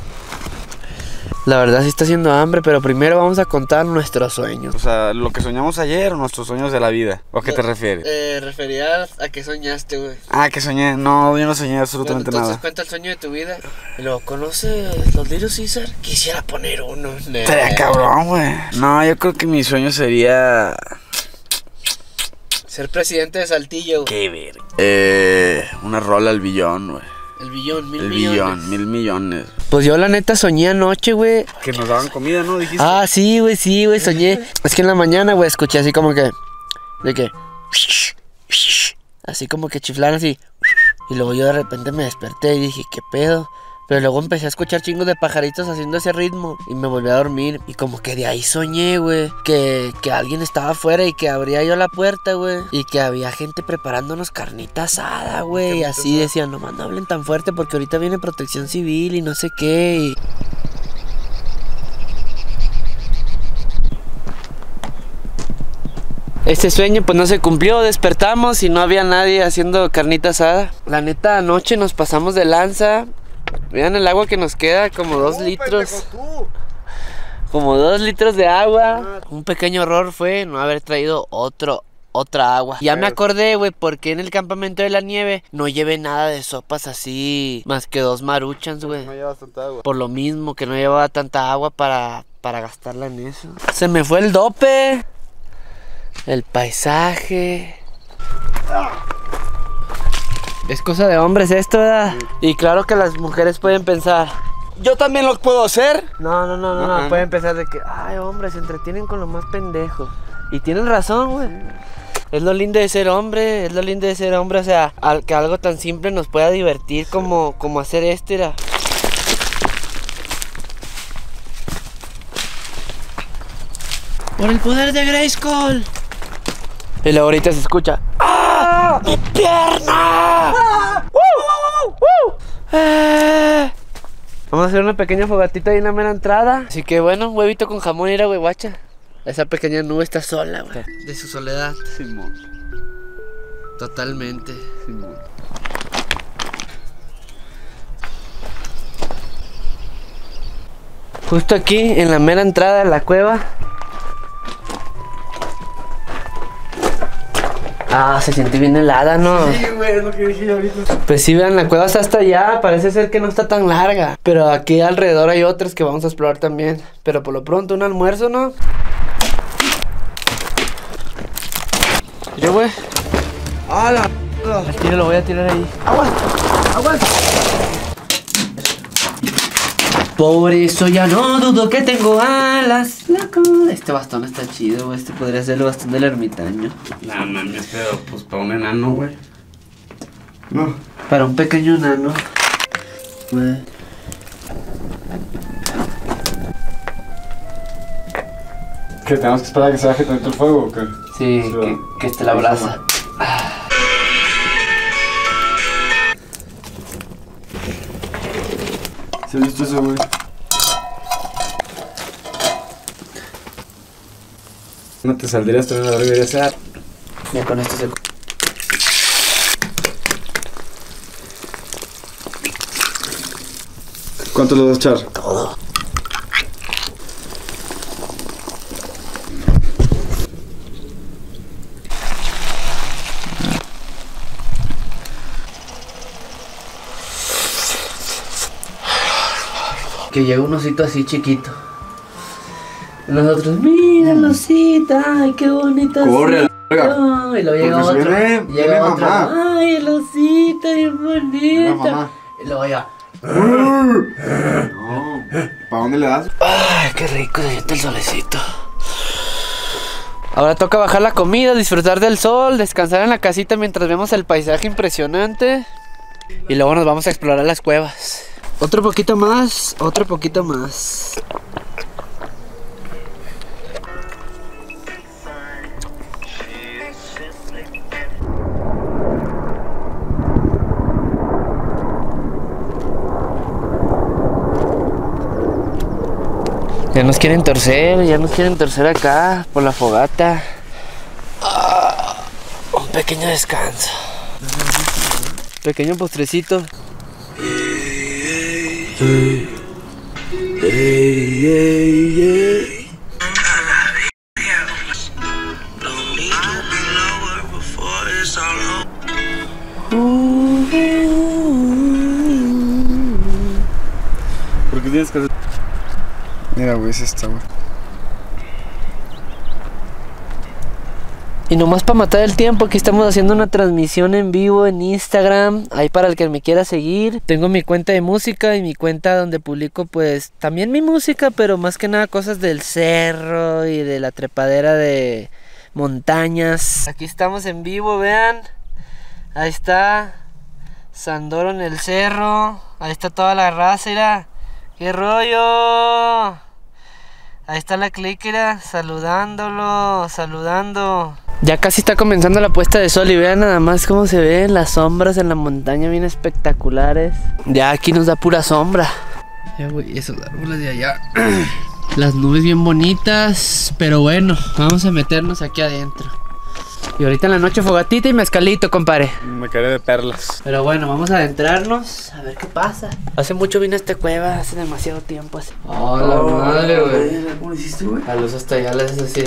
La verdad sí está haciendo hambre, pero primero vamos a contar nuestros sueños. O sea, lo que soñamos ayer o nuestros sueños de la vida. ¿O a qué te refieres? Refería a qué soñaste, güey. Ah, que soñé. No, yo no soñé absolutamente Entonces nada. cuenta el sueño de tu vida. Y luego, ¿conoces los Little Caesar? Quisiera poner uno. Estaría cabrón, güey. No, yo creo que mi sueño sería... Ser presidente de Saltillo. Qué verga. Una rola al billón, güey. El billón, mil millones. Pues yo la neta soñé anoche, güey. Que nos daban comida, ¿no? Dijiste. Ah, sí, güey, soñé. Es que en la mañana, güey, escuché así como que... De que... Así como que chiflaron así. Y luego yo de repente me desperté y dije, ¿qué pedo? Pero luego empecé a escuchar chingos de pajaritos haciendo ese ritmo. Y me volví a dormir. Y como que de ahí soñé, güey. Que alguien estaba afuera y que abría yo la puerta, güey. Y que había gente preparándonos carnita asada, güey. Y así decían, nomás no hablen tan fuerte porque ahorita viene Protección Civil y no sé qué. Este sueño pues no se cumplió, despertamos y no había nadie haciendo carnita asada. La neta, anoche nos pasamos de lanza. Vean el agua que nos queda, como 2 litros. Como 2 litros de agua. Un pequeño error fue no haber traído otra agua. Ya me acordé, güey, porque en el campamento de la nieve no llevé nada de sopas así, más que 2 maruchans, güey. No llevas tanta agua. Por lo mismo, que no llevaba tanta agua para gastarla en eso. Se me fue el dope. El paisaje. Es cosa de hombres esto, ¿verdad? Y claro que las mujeres pueden pensar, ¿yo también lo puedo hacer? No. Pueden pensar de que, ay, hombres, se entretienen con lo más pendejo. Y tienen razón, güey. Es lo lindo de ser hombre, o sea, que algo tan simple nos pueda divertir como hacer esto, era. Por el poder de Grayskull. Y luego ahorita se escucha, ¡ah! ¡Mi pierna! Vamos a hacer una pequeña fogatita ahí en la mera entrada. Así que bueno, huevito con jamón, ir a huevacha. Esa pequeña nube está sola, güey. De su soledad. Simón. Totalmente. Simón. Justo aquí, en la mera entrada de la cueva. Ah, se siente bien helada, ¿no? Sí, güey, es lo que dije yo ahorita. Pues sí, vean, la cueva está hasta allá. Parece ser que no está tan larga. Pero aquí alrededor hay otras que vamos a explorar también. Pero por lo pronto, un almuerzo, ¿no? Yo, güey. ¡Hala! Lo voy a tirar ahí. ¡Aguanta! Por eso ya no dudo que tengo alas, loco. Este bastón está chido, güey. Este podría ser el bastón del ermitaño. No mames, pero pues para un enano, güey. No. Para un pequeño enano. Güey. ¿Qué? ¿Tenemos que esperar a que se baje tanto el fuego o qué? Sí, que esté la brasa. ¿Se ha visto eso, güey? No te saldrías también a la verga, ya. Ya con esto se... ¿Cuánto le vas a echar? Todo. Que llega un osito así chiquito. Nosotros, mira el osito, ay, qué bonito. Corre a la verga. Y luego llega otro. Llega otro. Mamá. Ay, el osito, bien bonito. Y luego ya. No. ¿Para dónde le das? Ay, qué rico se siente el solecito. Ahora toca bajar la comida, disfrutar del sol, descansar en la casita mientras vemos el paisaje impresionante. Y luego nos vamos a explorar las cuevas. Otro poquito más. Ya nos quieren torcer acá por la fogata. Un pequeño descanso. Pequeño postrecito. ¿Por qué tienes que hacer? Mira, güey, es esta, güey. Y nomás para matar el tiempo, aquí estamos haciendo una transmisión en vivo en Instagram. Ahí para el que me quiera seguir. Tengo mi cuenta de música y mi cuenta donde publico pues también mi música, pero más que nada cosas del cerro y de la trepadera de montañas. Aquí estamos en vivo, vean. Ahí está Sandoro en el cerro. Ahí está toda la raza, mira. ¡Qué rollo! Ahí está la cliquera saludando. Ya casi está comenzando la puesta de sol y vean nada más cómo se ven las sombras en la montaña, bien espectaculares. Ya aquí nos da pura sombra. Ya güey, esos árboles de allá. Las nubes bien bonitas, pero bueno, vamos a meternos aquí adentro. Y ahorita en la noche fogatita y mezcalito, compadre. Me caeré de perlas. Pero bueno, vamos a adentrarnos a ver qué pasa. Hace mucho vine a esta cueva, hace demasiado tiempo así. Oh, la madre, güey. ¿Cómo lo hiciste, güey? La luz hasta allá la haces así.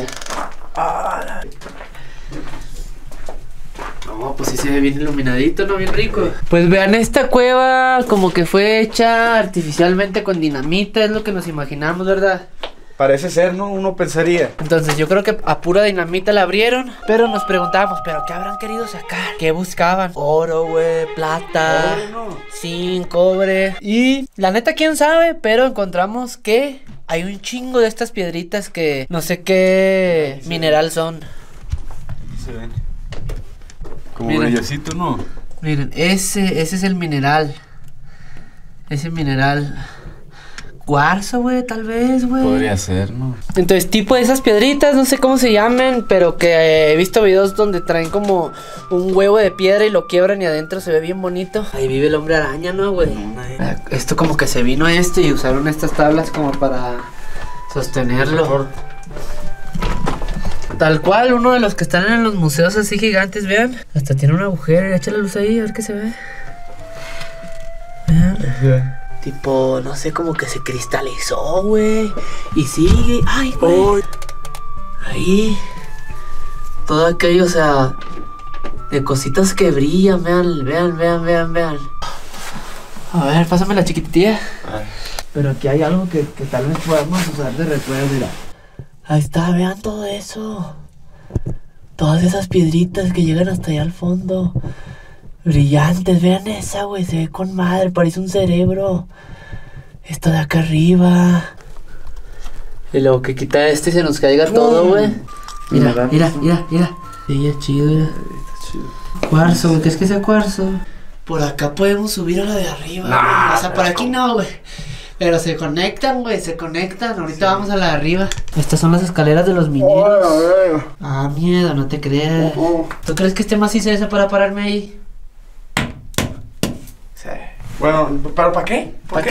No, pues sí se ve bien iluminadito, ¿no? Bien rico. Pues vean, esta cueva como que fue hecha artificialmente con dinamita, es lo que nos imaginamos, ¿verdad? Parece ser, ¿no? Uno pensaría. Entonces yo creo que a pura dinamita la abrieron. Pero nos preguntábamos, ¿pero qué habrán querido sacar? ¿Qué buscaban? Oro, güey, plata, zinc, cobre. Y la neta, quién sabe, pero encontramos que hay un chingo de estas piedritas que no sé qué mineral son. Se ven como brillosito, ¿no? Miren, ese es el mineral. Ese mineral. Cuarzo, güey, tal vez, güey. Podría ser, ¿no? Entonces, tipo de esas piedritas, no sé cómo se llamen, pero que he visto videos donde traen como un huevo de piedra y lo quiebran y adentro se ve bien bonito. Ahí vive el hombre araña, ¿no, güey? Esto como que se vino y usaron estas tablas como para sostenerlo. Tal cual, uno de los que están en los museos así gigantes, vean. Hasta tiene un agujero, echa la luz ahí, a ver qué se ve. Vean. Tipo, no sé, como que se cristalizó, güey. Y sigue. Ay, güey. Ahí. Todo aquello, o sea, de cositas que brillan, vean. A ver, pásame la chiquitilla. Pero aquí hay algo que tal vez podamos usar de recuerdo, mira. Ahí está, vean todo eso. Todas esas piedritas que llegan hasta allá al fondo. Brillantes, vean esa, güey, se ve con madre, parece un cerebro. Esto de acá arriba. Y luego que quita y se nos caiga todo, güey. Mira. Sí, es chido, mira. Cuarzo, güey, ¿qué es que sea cuarzo? Por acá podemos subir a la de arriba, güey. O sea, por aquí no, güey. Pero se conectan, güey, Ahorita vamos a la de arriba. Estas son las escaleras de los mineros. Ah, miedo, no te creas. ¿Tú crees que esté maciza esa para pararme ahí? Bueno, ¿pero para qué? ¿Para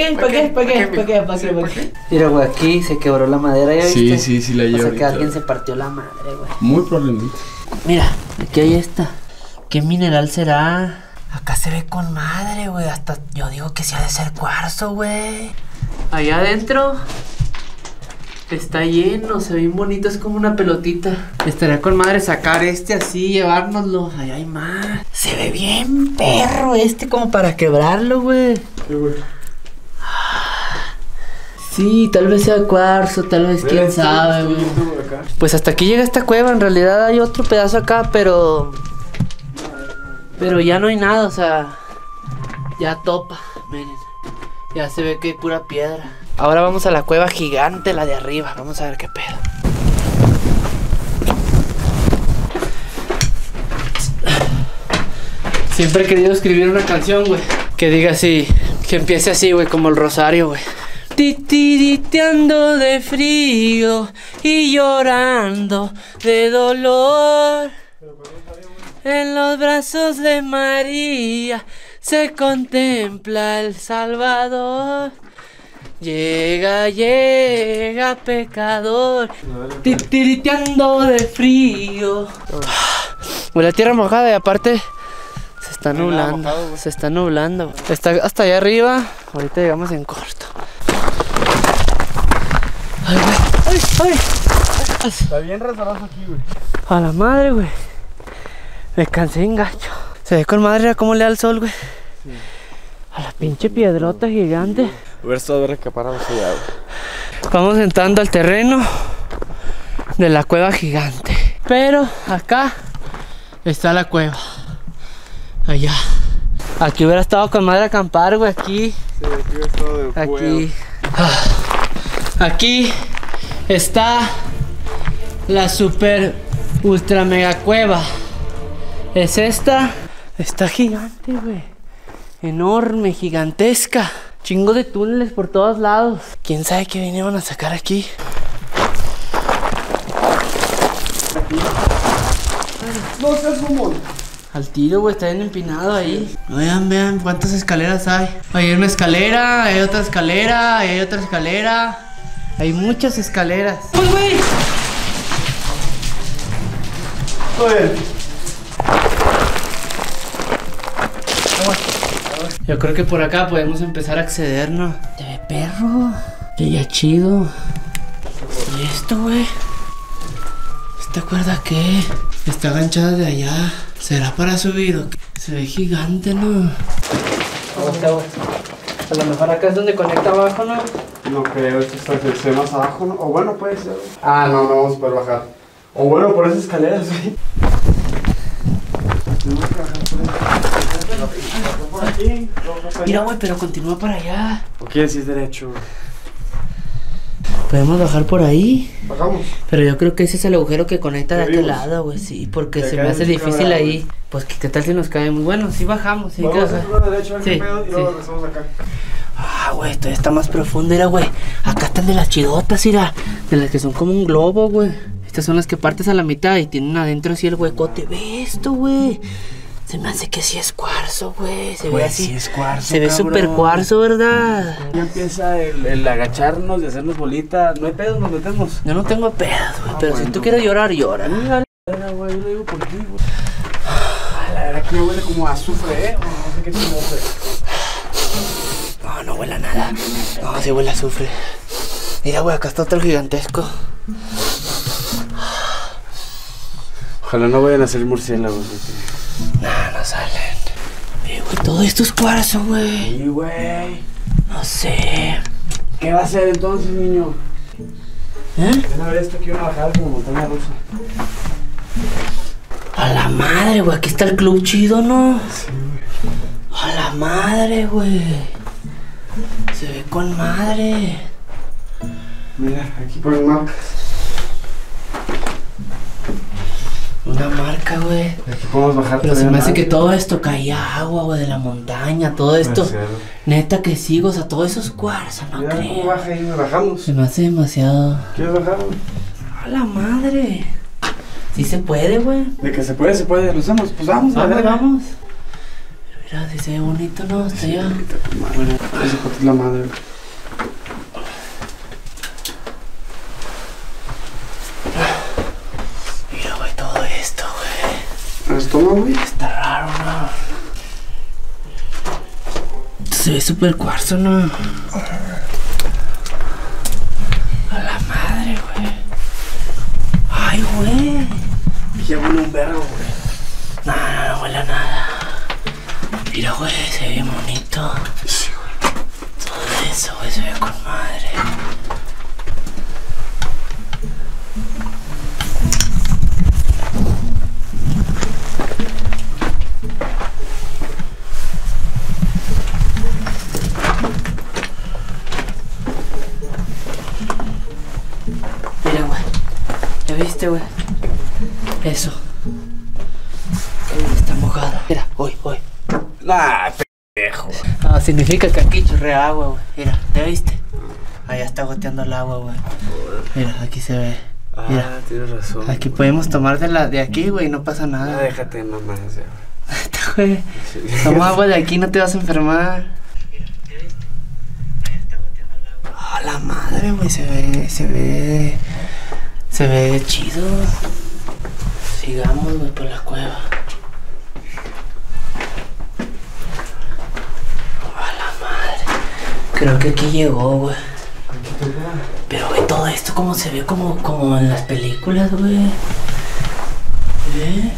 qué? Mira, güey, aquí se quebró la madera, ¿ya viste? Sí, la llevo. O sea, que alguien se partió la madre, güey. Muy probablemente. Mira, aquí hay esta. ¿Qué mineral será? Acá se ve con madre, güey. Hasta yo digo que sí ha de ser cuarzo, güey. Allá adentro está lleno, se ve bien bonito, es como una pelotita. Estaría con madre sacar así, llevárnoslo. Ahí hay más. Se ve bien perro como para quebrarlo, güey. Sí, güey. Sí, tal vez sea cuarzo, tal vez, quién sabe, güey. Pues hasta aquí llega esta cueva, en realidad hay otro pedazo acá, pero ya no hay nada, o sea, ya topa, miren. Ya se ve que hay pura piedra. Ahora vamos a la cueva gigante, la de arriba. Vamos a ver qué pedo. Siempre he querido escribir una canción, güey, que diga así, que empiece así, güey, como el Rosario, güey. Titiriteando de frío y llorando de dolor. En los brazos de María se contempla el Salvador. Llega, pecador, titiriteando de frío. Huele a tierra mojada y aparte se está nublando. Está hasta allá arriba. Ahorita llegamos en corto. Ay. Está bien resbaloso aquí, güey. A la madre, güey. Me cansé en gacho. Se ve con madre cómo le da el sol, güey. Sí. A la pinche piedrota gigante. Hubiera estado recaparado allá, güey. Vamos entrando al terreno de la cueva gigante. Pero acá está la cueva. Allá. Aquí hubiera estado con madre acampar, güey. Aquí. Sí, aquí hubiera estado de Aquí. Aquí está la super ultra mega cueva. Es esta. Está gigante, güey. Enorme, gigantesca. Chingo de túneles por todos lados. ¿Quién sabe qué vinieron a sacar aquí? No seas mamón. Al tiro, güey, está bien empinado ahí. Vean, vean cuántas escaleras hay. Hay una escalera, hay otra escalera, hay otra escalera. Hay muchas escaleras. ¡Uy, güey! Yo creo que por acá podemos empezar a acceder, ¿no? Se ve perro. Se ve chido. ¿Y esto, güey? ¿Esta cuerda qué? Está enganchada de allá. ¿Será para subir o qué? Se ve gigante, ¿no? ¿Cómo está, güey? A lo mejor acá es donde conecta abajo, ¿no? No creo, esto está que más abajo, ¿no? O bueno, puede ser. Ah, no, no vamos a poder bajar. O bueno, por esas escaleras, güey. Tenemos que bajar por aquí. Mira, güey, pero continúa para allá. ¿O quieres ir derecho, güey? Podemos bajar por ahí. Bajamos. Pero yo creo que ese es el agujero que conecta de aquel vimos? lado, güey, sí. Porque De se acá me hace hay mucha difícil cámara, ahí. Pues, ¿qué tal si nos caemos? Bueno, sí bajamos, sí. Vamos a creo hacer que- una derecha, a ver Sí, qué pedo, y sí. luego regresamos acá. Ah, güey, esto ya está más profundo, era, güey. Acá están de las chidotas, mira. De las que son como un globo, güey. Estas son las que partes a la mitad y tienen adentro así el huecote. Ve esto, güey. Se me hace que sí es cuarzo, güey. Se ve así. Sí es cuarzo, Se ve cabrón. súper cuarzo, ¿verdad? Ya empieza el agacharnos y hacernos bolitas. No hay pedos, nos metemos. Yo no tengo pedos, güey. Pero si bueno. tú quieres llorar, llora. Verga, güey, yo lo digo por ti, güey. Ah, la verdad que me huele como a azufre, no sé qué chingados es. No, no huele a nada. No, sí huele a azufre. Mira, güey, acá está otro gigantesco. Ojalá no vayan a salir murciélagos, güey. No, no salen. Güey, todo esto es cuarzo, güey. Sí, güey. No sé. ¿Qué va a hacer entonces, niño? ¿Eh? Ven a ver esto aquí, una bajada como montaña rusa. A la madre, güey. Aquí está el club chido, ¿no? Sí, güey. A la madre, güey. Se ve con madre. Mira, aquí ponen marcas. Una marca, güey. Aquí podemos bajar. Pero se todavía me hace más. que todo esto caía agua, güey, de la montaña. Todo esto. Puede ser. Neta que sí, o sea, todo eso es cuarzo, no Mira cómo creo. baja ahí, me bajamos. Se me hace demasiado. ¿Quieres bajar, güey? A la madre. Sí se puede, güey. De que se puede, lo hacemos. Pues vamos, a Vamos, ver. vamos. Pero mira, si se ve bonito, ¿no? Hasta allá. Bueno, ese cuate es la madre. Mira, güey, todo esto, güey. ¿Esto toma, güey? Está raro, ¿no? Se ve súper cuarzo, ¿no? A la madre, güey. Ay, güey. Ya huele un vergo, güey. No, no, no huele a nada. Mira, güey, se ve bonito. Sí, güey. Todo eso, güey, se ve con madre. Mira, güey. ¿Ya viste, güey? Eso. Está mojado. Mira, hoy. Nah, pendejo. Ah, significa que aquí chorrea agua, güey. Mira, ¿ya viste? Allá está goteando el agua, güey. Mira, aquí se ve. Mira, tienes razón. aquí podemos tomar de aquí, güey, no pasa Ah, nada. déjate nomás, Güey, Sí. toma agua de aquí, no te vas a enfermar. Ah, la madre, güey, se ve chido. Sigamos, güey, por la cueva. A la madre. Creo que aquí llegó, güey. Pero, güey, todo esto como se ve como en las películas, güey. ¿Eh?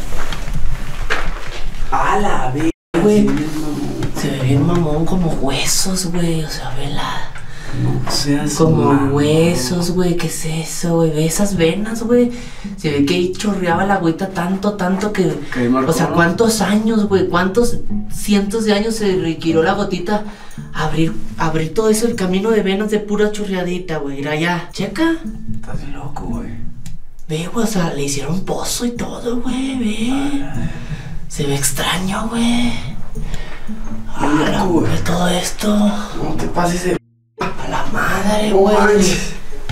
A la vez. Güey, se ve bien mamón, como huesos, güey. O sea, ve No seas Como mamón. huesos, güey. ¿Qué es eso, güey? Ve esas venas, güey. Se ve que ahí chorreaba la agüita tanto que... Que marcó, O sea, ¿no? ¿cuántos años, güey? ¿Cuántos cientos de años se requirió la gotita? Abrir todo eso, el camino de venas de pura chorreadita, güey. Ir allá. Checa. Estás bien loco, güey. Ve, güey, o sea, le hicieron pozo y todo, güey. Ve. Se ve extraño, güey. loco, güey. Todo esto. No te pases de... A la madre, No güey. manches.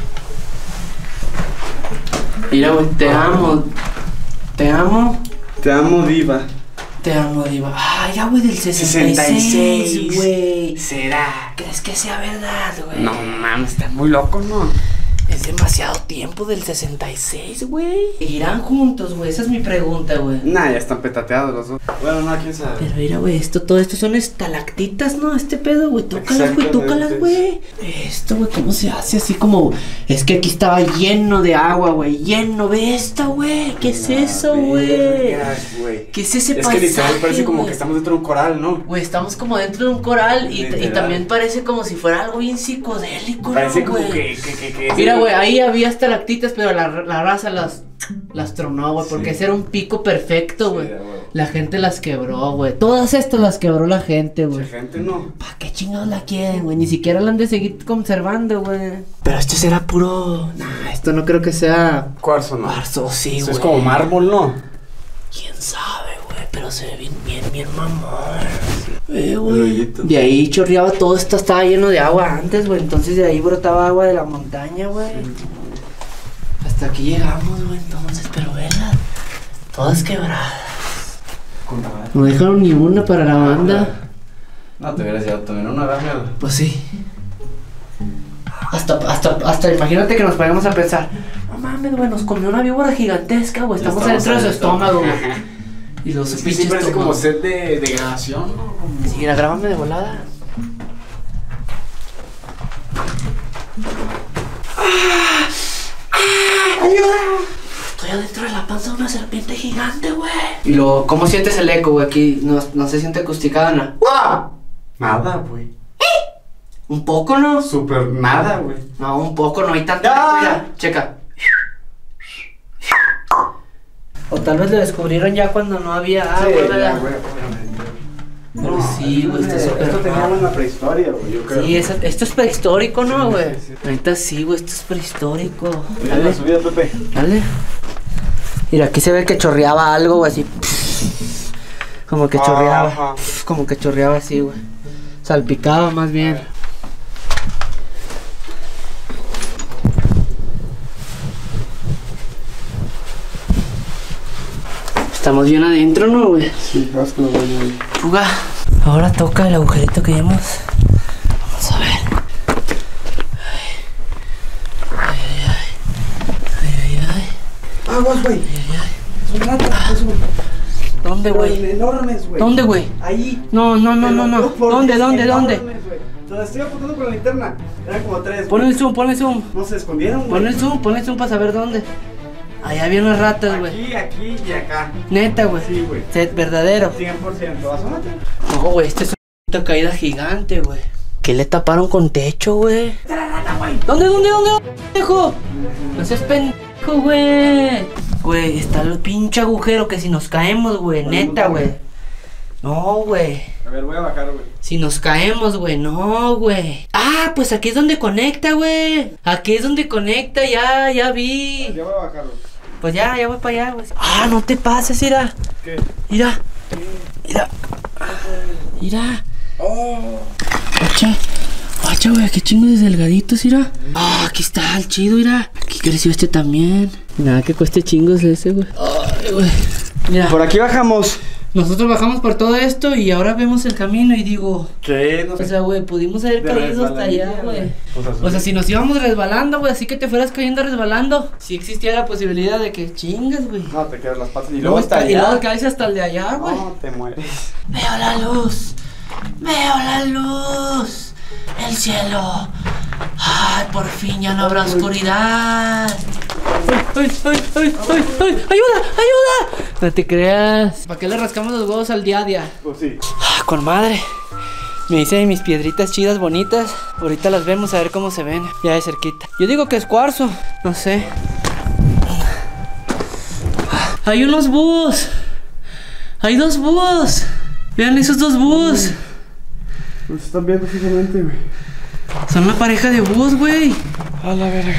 Mira, güey, te amo. Te amo. Te amo, diva. Te amo, diva. Ay, ya, güey, del 66, güey. ¿Será? ¿Crees que sea verdad, güey? No mames, está muy loco, ¿no? Es demasiado tiempo del 66, güey. ¿Irán juntos, güey? Esa es mi pregunta, güey. Nah, ya están petateados los dos. Bueno, no, quién sabe. Pero mira, güey, todo esto son estalactitas, ¿no? Este pedo, güey, tócalas, güey, tócalas, güey. Esto, güey, ¿cómo se hace? Así como... Es que aquí estaba lleno de agua, güey, lleno. Ve esto, güey, ¿qué es eso, güey? ¿Qué es ese Es paisaje, que literal parece como güey? que estamos dentro de un coral, ¿no? Güey, estamos como dentro de un coral y Literal. también parece como si fuera algo bien psicodélico, Parece ¿no, como güey? que Mira, güey, ahí había estalactitas, pero la raza las tronó, güey, porque Sí. ese era un pico perfecto, güey. Sí, güey. La gente las quebró, güey. Todas estas las quebró la gente, güey. Mucha gente no. ¿Para qué chingados la quieren, güey? Ni siquiera la han de seguir conservando, güey. Pero esto será puro... Nah, esto no creo que sea... Cuarzo, no. Cuarzo, sí, Eso güey. es como mármol, ¿no? ¿Quién sabe, güey? Pero se ve bien mamón. El Güey. hoyito. De ahí chorreaba todo esto, estaba lleno de agua antes, güey. Entonces de ahí brotaba agua de la montaña, güey. Hasta aquí llegamos, güey. Entonces, pero vela. Todas quebradas. Con la madre. No dejaron ni una para la banda. No, te hubieras llevado también una mierda. Pues sí. Hasta imagínate que nos ponemos a pensar. No mames, güey, nos comió una víbora gigantesca, güey. Estamos adentro de su estómago, güey. Y los Es que pinches sí parece estómagos. como set de grabación, ¿no? Como... Sí, mira, grábame de volada. ¡Ayuda! Estoy adentro de la panza de una serpiente gigante, güey. Y luego, ¿cómo sientes el eco, güey? Aquí no se siente acusticada, ¿no? ¡Ah! Nada, güey. Un poco, ¿no? Súper nada, güey. No, un poco, no hay tanto. ¡Ah! Mira, checa. O tal vez lo descubrieron ya cuando no había agua, Sí, ¿verdad? ya, güey, obviamente. Pero sí, güey, está súper Esto raro. teníamos en la prehistoria, güey, yo creo. Sí, esto es prehistórico, ¿no, Sí, güey? sí, sí. Ahorita sí, güey, esto es prehistórico. Mira Dale, la subida, Pepe. dale. Mira, aquí se ve que chorreaba algo, güey, así. Como que chorreaba. Ajá. Como que chorreaba así, güey. Salpicaba más bien. Estamos bien adentro, ¿no, güey? Sí, vas con los baños ahí. Fuga. Ahora toca el agujerito que vimos. Vamos a ver. Ay. Aguas, güey. Son ratas, eso. ¿Dónde, güey? Enormes, güey. ¿Dónde, güey? Ahí. No. ¿Dónde? Enormes, güey. Te estoy apuntando con la linterna. Eran como 3. Pon el zoom, pon el zoom. No se escondieron, güey. Pon el zoom para saber dónde. Allá había unas ratas, güey. Aquí y acá. Neta, güey. Sí, güey. Set verdadero. 100%. Asómate. No, güey, esta es una caída gigante, güey. ¿Qué le taparon con techo, güey? ¿Dónde, pendejo? No seas pendejo, güey. Güey, está el pinche agujero que si nos caemos, güey, neta, güey. No, güey. A ver, voy a bajar, güey. Si nos caemos, güey, no, güey. Ah, pues aquí es donde conecta, güey. Aquí es donde conecta, ya vi. Ya voy a bajar, güey. Pues ya voy para allá, güey. Ah, no te pases, mira. ¿Qué? Mira. Oh. Guacha, güey, qué chingos de delgaditos, mira. Ah, aquí está el chido, mira. Aquí creció este también. Nada que cueste chingos ese, güey. Ay, güey. Mira, Por aquí bajamos. nosotros bajamos por todo esto y ahora vemos el camino y digo... Sí, no O sea, güey, pudimos haber De caído hasta allá, resbaladilla, güey. güey. O sea, si nos íbamos resbalando, güey, así que te fueras cayendo resbalando. Si existía la posibilidad de que chingas, güey. No, te quedas las patas y Y luego está y luego allá. caes hasta el de allá, güey. No, te mueres. Veo la luz. Veo la luz. El cielo. Ay, por fin ya no habrá oscuridad. ¡Ay! ¡Ayuda! No te creas. ¿Para qué le rascamos los huevos al día a día? Pues sí. Ah, con madre. Me hice mis piedritas chidas, bonitas. Ahorita las vemos a ver cómo se ven. Ya de cerquita. Yo digo que es cuarzo. No sé. Hay unos búhos. Hay 2 búhos. Vean esos 2 búhos. Nos están viendo fijamente, güey. Son una pareja de búhos, güey. A la verga.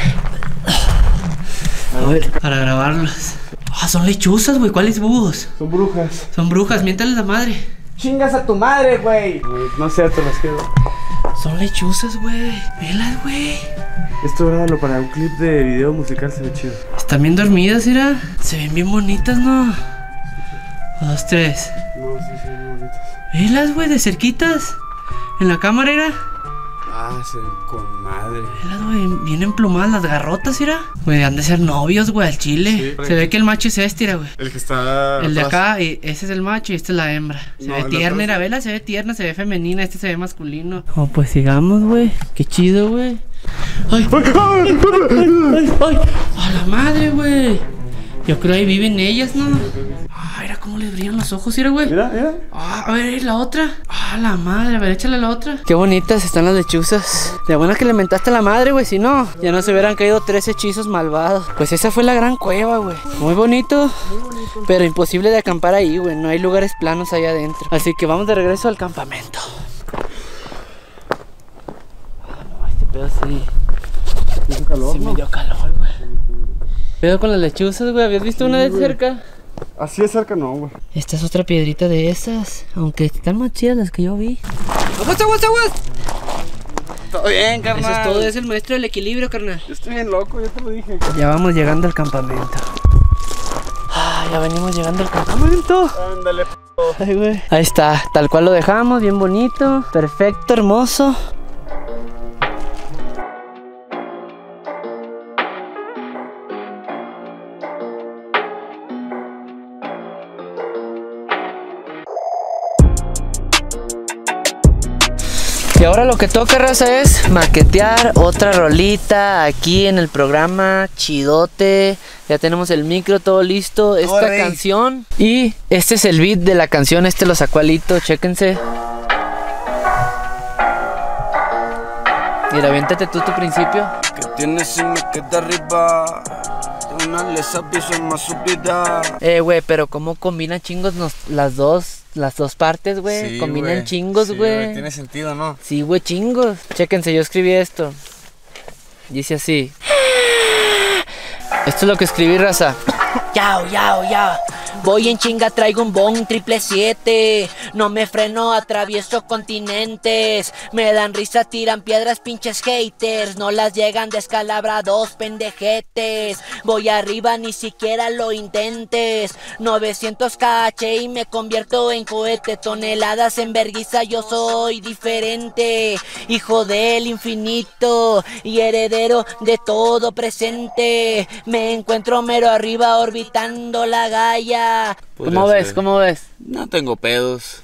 A ver, para grabarlos. Ah, son lechuzas, güey. ¿Cuáles búhos? Son brujas. Son brujas, miéntales la madre. Chingas a tu madre, güey. No sé, te las quedo. Son lechuzas, güey. Velas, güey. Esto grábalo para un clip de video musical, se ve chido. Están bien dormidas, ¿era? Se ven bien bonitas, ¿no? 2, 3. No, sí, sí, muy bonitas. Velas, güey, de cerquitas. En la cámara, ¿era? Ah, se ven con madre. Velas, güey, bien emplumadas las garrotas, ¿era? Güey, han de ser novios, güey, al chile. Sí, se ve que el macho es este, ¿era, güey? El que está. El de atrás. acá, y ese es el macho y esta es la hembra. Se No, ve el de tierna, atrás. era, vela, se ve tierna, se ve femenina, este se ve masculino. Oh, pues sigamos, güey. Qué chido, güey. Ay, ay, a la madre, güey. Yo creo ahí viven ellas, ¿no? Ah, mira cómo les brillan los ojos, ¿era, güey? Mira, mira. Ah, a ver, la otra. Ah, la madre, a ver, échale la otra. Qué bonitas están las lechuzas. De buena que le mentaste a la madre, güey. Si no, ya no se hubieran caído 3 hechizos malvados. Pues esa fue la gran cueva, güey. Muy bonito, pero imposible de acampar ahí, güey. No hay lugares planos allá adentro. Así que vamos de regreso al campamento. Ah, no, este pedo sí. Hizo calor, Sí me ¿no? dio calor, güey. Pedo con las lechuzas, güey. ¿Habías visto una de cerca? Así de cerca no, güey. Esta es otra piedrita de esas. Aunque están más chidas las que yo vi. ¡Aguas, aguas, aguas! Todo bien, carnal. Eso es todo, es el maestro del equilibrio, carnal. Yo estoy bien loco, ya te lo dije. Ya vamos llegando al campamento. Ah, ya venimos llegando al campamento. Ándale, Ay, güey. Ahí está, tal cual lo dejamos, bien bonito, perfecto, hermoso. Y ahora lo que toca, raza, es maquetear otra rolita aquí en el programa chidote. Ya tenemos el micro todo listo, esta canción. Y este es el beat de la canción, este lo sacó Alito, chéquense. Mira, aviéntate tú tu principio. Que tienes si me queda arriba. De una lesa piso más subida. Güey, pero cómo combinan chingos las dos partes, güey. Sí, combinan güey. chingos, Sí, güey. Tiene sentido, ¿no? Sí, güey, chingos. Chéquense, yo escribí esto. Dice así. Esto es lo que escribí, raza. Yao, yao, yao. Voy en chinga, traigo un Boeing 777. No me freno, atravieso continentes. Me dan risa, tiran piedras, pinches haters. No las llegan descalabrados, pendejetes. Voy arriba, ni siquiera lo intentes. 900 kh y me convierto en cohete. Toneladas en vergüenza, yo soy diferente. Hijo del infinito y heredero de todo presente. Me encuentro mero arriba, orbitando la Gaia. ¿Cómo ves? ¿Cómo ves? No tengo pedos.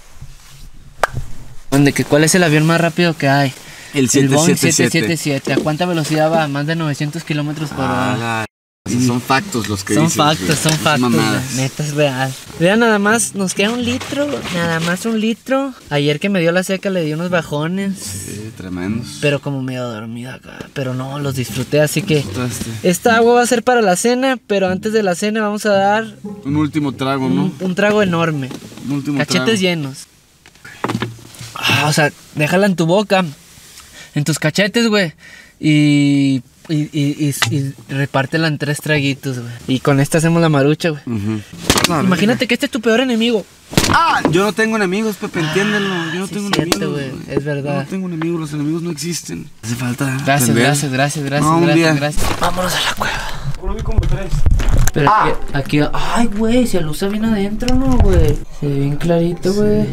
¿Cuál es el avión más rápido que hay? El Boeing 777. 777. ¿A cuánta velocidad va? Más de 900 kilómetros por hora. O sea, son factos los que Son dices, factos, güey. son No factos. mamadas. Neta, es real. Vean, nada más, nos queda 1 litro. Nada más 1 litro. Ayer que me dio la seca le di unos bajones. Sí, tremendos. Pero como medio dormida acá. Pero no, los disfruté, así que Traste. esta agua va a ser para la cena. Pero antes de la cena vamos a dar Un último trago, ¿no? un trago enorme. Un último Cachetes trago. llenos. O sea, déjala en tu boca, en tus cachetes, güey. Y repártela en 3 traguitos, güey. Y con esta hacemos la marucha, güey. Imagínate que este es tu peor enemigo. Ah, yo no tengo enemigos, Pepe, entiéndelo. Yo no sí, tengo es cierto, enemigos. güey, es verdad. Yo no tengo enemigos, los enemigos no existen. Hace falta. Gracias, entender. gracias. No, un día. Vámonos a la cueva. Uno vi como 3. Pero aquí, ay, güey, se alusa bien adentro, ¿no, güey? Se ve bien clarito, güey.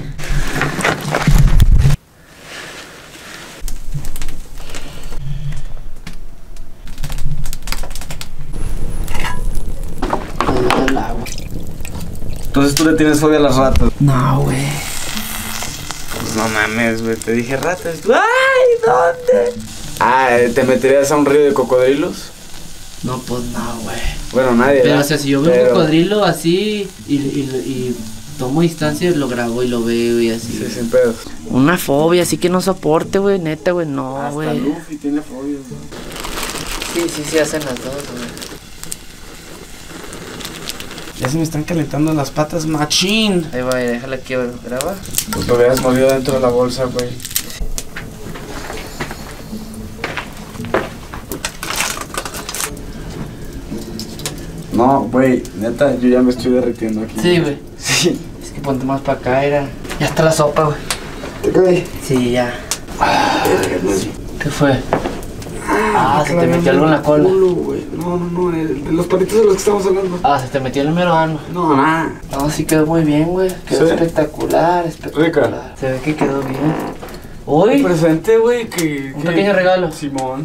Entonces tú le tienes fobia a las ratas. No, güey. Pues no mames, güey. Te dije ratas. Tú, ¡ay! ¿Dónde? Ah, ¿te meterías a un río de cocodrilos? No, pues no, güey. Bueno, nadie. Pero, ¿verdad? o sea, si yo veo un Pero- cocodrilo así y tomo distancia y lo grabo y lo veo y así. Sí, sin pedos. Una fobia, así que no soporte, güey, neta, güey, no, güey. Hasta Luffy tiene fobias, güey. Sí, hacen las dos, güey. Ya se me están calentando las patas, machín. Ahí va, déjala aquí, güey, graba. Pues lo hubieras molido dentro de la bolsa, güey. No, güey, neta, yo ya me estoy derritiendo aquí. Sí, güey. Sí. Es que ponte más para acá, era. Ya está la sopa, güey. ¿Te cae? Sí, ya. Sí. ¿Qué fue? Se te metió algo en la cola. No, de los palitos de los que estamos hablando. Se te metió en el mero ano. No, nada. No, sí quedó muy bien, güey. Quedó ¿Sí? espectacular. Rica. Se ve que quedó bien. Uy, Presente, güey, que... un pequeño regalo. Simón.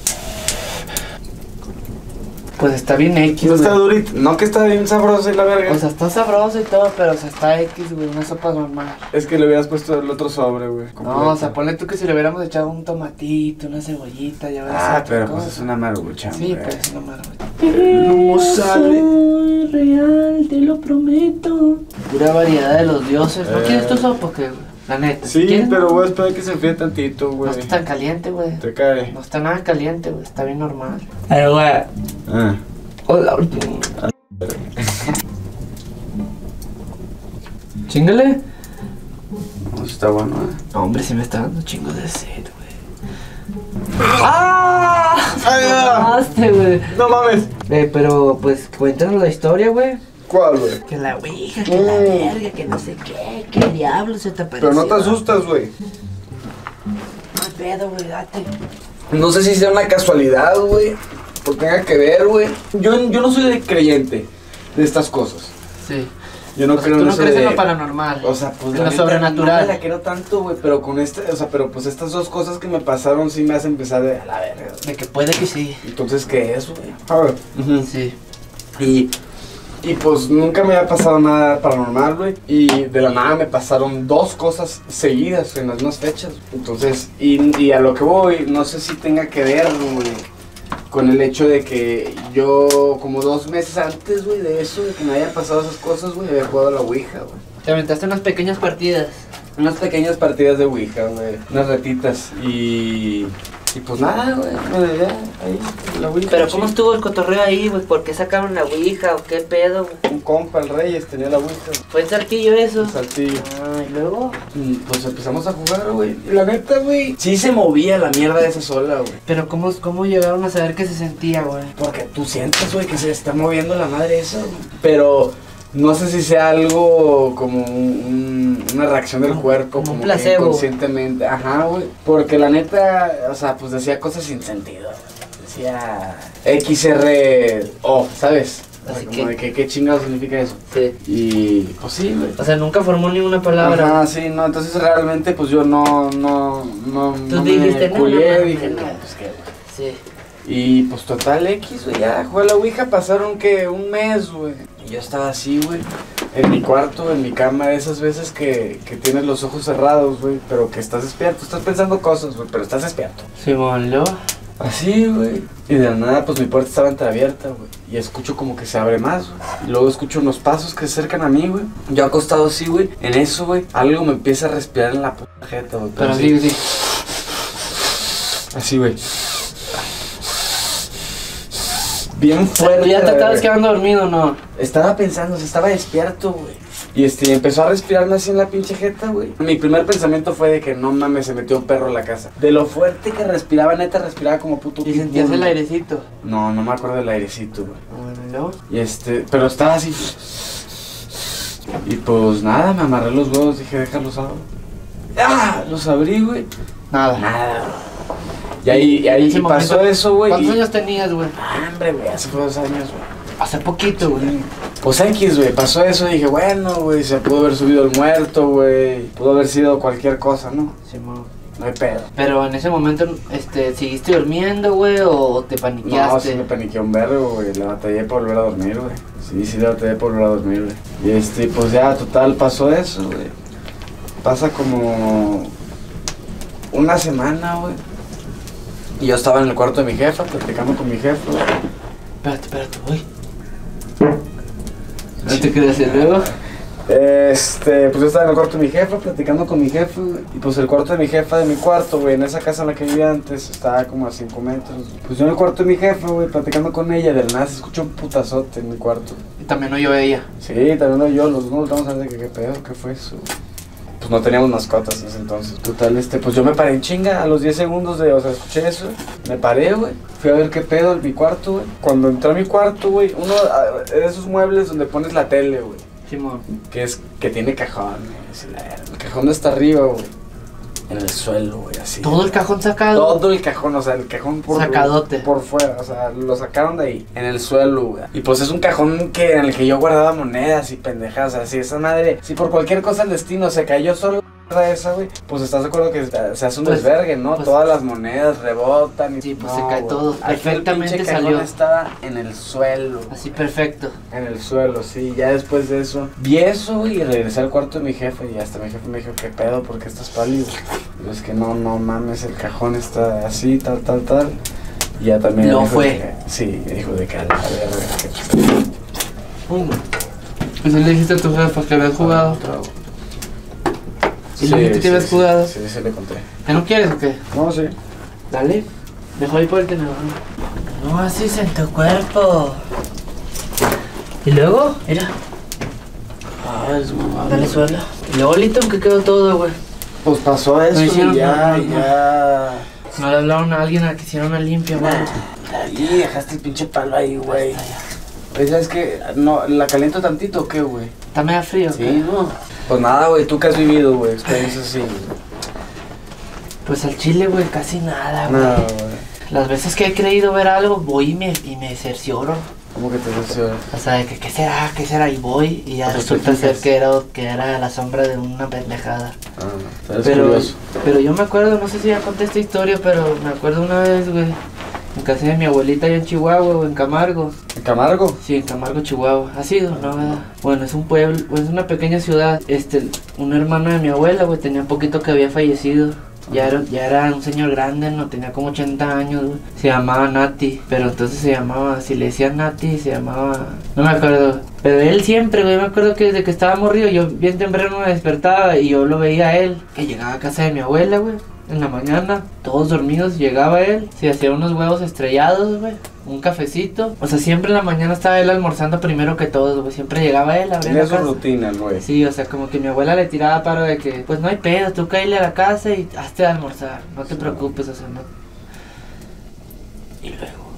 Pues está bien X, No güey. está durito. No que está bien sabroso y la verga. O sea, está sabroso y todo, pero o sea, está X, güey, una sopa normal. Es que le hubieras puesto el otro sobre, güey. No, o sea, ponle tú que si le hubiéramos echado un tomatito, una cebollita, ya ves. Pero pues es una marucha, Sí, güey. pues es una maravilla. No sale. Soy real, te lo prometo. Pura variedad de los dioses. ¿No quieres tu sopa o qué, güey? La neta. Sí, ¿quieres? pero voy a esperar que se enfríe tantito, No güey. está tan caliente, güey. Te cae. No está nada caliente, güey. Está bien normal. Ay, güey. Ah. Hola. Chíngale. No, está bueno, No, hombre, sí me está dando chingo de sed, güey. ¡Ah! ¡Mamaste, güey! No mames. Pero, pues, cuéntanos la historia, güey. ¿Cuál, güey? Que la ouija, que la verga, que no sé qué diablo se te apareció. Pero no te asustas, güey. No hay pedo, güey, date. No sé si sea una casualidad, güey. O tenga que ver, güey. Yo no soy de creyente de estas cosas. Sí. Yo no O sea, creo tú en no eso crees en de... lo paranormal. O sea, pues en la lo neta, sobrenatural. No me la quiero tanto, güey, pero con pero pues estas dos cosas que me pasaron sí me hacen pensar de a la verga. De que puede que sí. Entonces, ¿qué es, güey? A ver. Sí. Y pues nunca me había pasado nada paranormal, güey. Y de la nada me pasaron dos cosas seguidas en las mismas fechas. Entonces, y a lo que voy, no sé si tenga que ver, güey, con el hecho de que yo, como 2 meses antes, güey, de eso, de que me hayan pasado esas cosas, güey, había jugado a la ouija, güey. Te aventaste unas pequeñas partidas. Unas pequeñas partidas de ouija, güey. Unas ratitas. Y pues nada, güey, ya, ahí, la ouija. Pero ¿cómo estuvo el cotorreo ahí, güey? ¿Por qué sacaron la ouija o qué pedo, güey? Un compa, el Reyes, tenía la ouija. ¿Fue en Saltillo eso? Un saltillo. ¿Y luego? Y pues empezamos a jugar, güey. Y la neta, güey, sí se movía la mierda de esa sola, güey. Pero ¿cómo llegaron a saber que se sentía, güey? Porque tú sientes, güey, que se está moviendo la madre esa, güey. Pero no sé si sea algo como una reacción del cuerpo, como un como placebo, que inconscientemente. Ajá, güey. Porque la neta, o sea, pues decía cosas sin sentido. Decía XRO, ¿sabes? O sea, Así como que- de que qué chingado significa eso. Sí. Y pues sí, güey. O sea, nunca formó ninguna palabra. Ajá, sí, no, entonces realmente pues yo no Tú dijiste, me no, culié, no, dije, no. no, pues qué, güey. Sí. Y pues total X, güey, ya jugué a la ouija, pasaron que 1 mes, güey. Y yo estaba así, güey, en mi cuarto, en mi cama, esas veces que tienes los ojos cerrados, güey, pero que estás despierto, estás pensando cosas, güey, pero estás despierto. Simón, ¿lo? Así, güey. Y de la nada, pues mi puerta estaba entreabierta, güey. Y escucho como que se abre más, güey. Y luego escucho unos pasos que se acercan a mí, güey. Yo acostado así, güey. En eso, güey, algo me empieza a respirar en la puta jeta, güey. Pero sí. Así, güey. Bien fuerte. Pero ya te la estabas verga. quedando dormido, ¿no? Estaba pensando, o sea, estaba despierto, güey. Y empezó a respirarme así en la pinche jeta, güey. Mi primer pensamiento fue de que no mames, se metió un perro en la casa. De lo fuerte que respiraba, neta, respiraba como puto Y pitbull, sentías el güey. airecito. No me acuerdo del airecito, güey. Bueno, ¿lo? Y pero estaba así. Y pues nada, me amarré los huevos, dije, déjalos abro. ¡Ah! Los abrí, güey. Nada. Nada. Y ahí En ese pasó momento, eso, güey. ¿Cuántos y- años tenías, güey? Ah, hombre, güey, hace fue 2 años, güey. Hace poquito, güey. Pues X, güey, pasó eso, dije, bueno, güey, se pudo haber subido el muerto, güey. Pudo haber sido cualquier cosa, ¿no? Simón. No hay pedo. Pero en ese momento, ¿seguiste durmiendo, güey? ¿O te paniqueaste? No, sí me paniqué un vergo, güey. Le batallé por volver a dormir, güey. Sí, le batallé por volver a dormir, güey. Y pues ya, total, pasó eso, güey. Pasa como 1 semana, güey. Y yo estaba en el cuarto de mi jefa, platicando con mi jefa, güey. Espérate, güey. No te creas, y luego. Pues yo estaba en el cuarto de mi jefa, platicando con mi jefe, güey. Y pues el cuarto de mi jefa de mi cuarto, güey, en esa casa en la que vivía antes, estaba como a 5 metros. Pues yo en el cuarto de mi jefa, güey, platicando con ella, del nada se escuchó un putazote en mi cuarto. Y también oyó ella. Sí, también oyó, los dos nos vamos a ver de qué pedo, qué fue eso. Pues no teníamos mascotas en ese entonces. Total, pues yo me paré en chinga a los 10 segundos de, o sea, escuché eso. Me paré, güey. Fui a ver qué pedo en mi cuarto, güey. Cuando entré a mi cuarto, güey, uno de esos muebles donde pones la tele, güey. Simón. Que tiene cajón, güey. El cajón no está arriba, güey. En el suelo, güey, así. Todo el cajón sacado. Todo el cajón, o sea, el cajón sacadote. Por fuera, o sea, lo sacaron de ahí, en el suelo, güey. Y pues es un cajón en el que yo guardaba monedas y pendejadas, o sea, si esa madre, si por cualquier cosa el destino se cayó solo esa, güey, pues estás de acuerdo que se hace un desvergue, ¿no? Pues, todas las monedas rebotan y sí, pues no, se cae güey. todo. Perfectamente el salió. cajón estaba en el suelo. Así perfecto. En el suelo, sí, ya después de eso vi eso, güey, y regresé al cuarto de mi jefe y hasta mi jefe me dijo, ¿qué pedo? ¿Por qué estás pálido? Y yo, es que no mames, el cajón está así, tal. Y ya también lo dijo fue. Sí, me dijo de que a la verga, Pues le dijiste a tu jefa que habías jugado. ¿Y le dijiste que habías jugado? Sí, le conté. ¿Ya no quieres o qué? No, sí. Dale. Dejo ahí por el tenedor. No haces en tu cuerpo. ¿Y luego? Mira. Ah, es mamá. Dale suelo. Y luego, Lito, que quedó todo, güey. Pues pasó eso hicieron y ya. No le hablaron a alguien a que hiciera una limpia, güey. Ahí dejaste el pinche palo ahí, güey. Oye, ¿sabes qué? No, ¿la caliento tantito o qué, güey? ¿Está medio frío? Sí, no. Pues nada, güey, ¿tú qué has vivido, güey? Experiencias así. Pues al chile, güey, casi nada, güey. Nada, güey. Las veces que he creído ver algo, voy y me cercioro. ¿Cómo que te cercioras? O sea, que ¿qué será? Y voy y ya resulta ser que era la sombra de una pendejada. Ah, eres curioso. Pero yo me acuerdo, no sé si ya conté esta historia, pero me acuerdo una vez, güey, en casa de mi abuelita allá en Chihuahua, o en Camargo. ¿En Camargo? Sí, en Camargo, Chihuahua. ¿Ha sido? No, ¿verdad? Bueno, es un pueblo, es una pequeña ciudad. Una hermana de mi abuela, güey, tenía un poquito que había fallecido. Ya era un señor grande, no tenía como 80 años, güey. Se llamaba Nati, pero entonces si le decían Nati, se llamaba... No me acuerdo. Pero él siempre, güey, me acuerdo que desde que estaba morrido, yo bien temprano me despertaba y yo lo veía a él. Que llegaba a casa de mi abuela, güey, en la mañana, todos dormidos, llegaba él, se hacía unos huevos estrellados, güey, un cafecito. O sea, siempre en la mañana estaba él almorzando primero que todos, güey. Siempre llegaba él, abría la casa. Tenía su rutina, güey. Sí, o sea, como que mi abuela le tiraba paro de que, pues no hay pedo, tú cáele a la casa y hazte de almorzar, no te preocupes, o sea, no. Y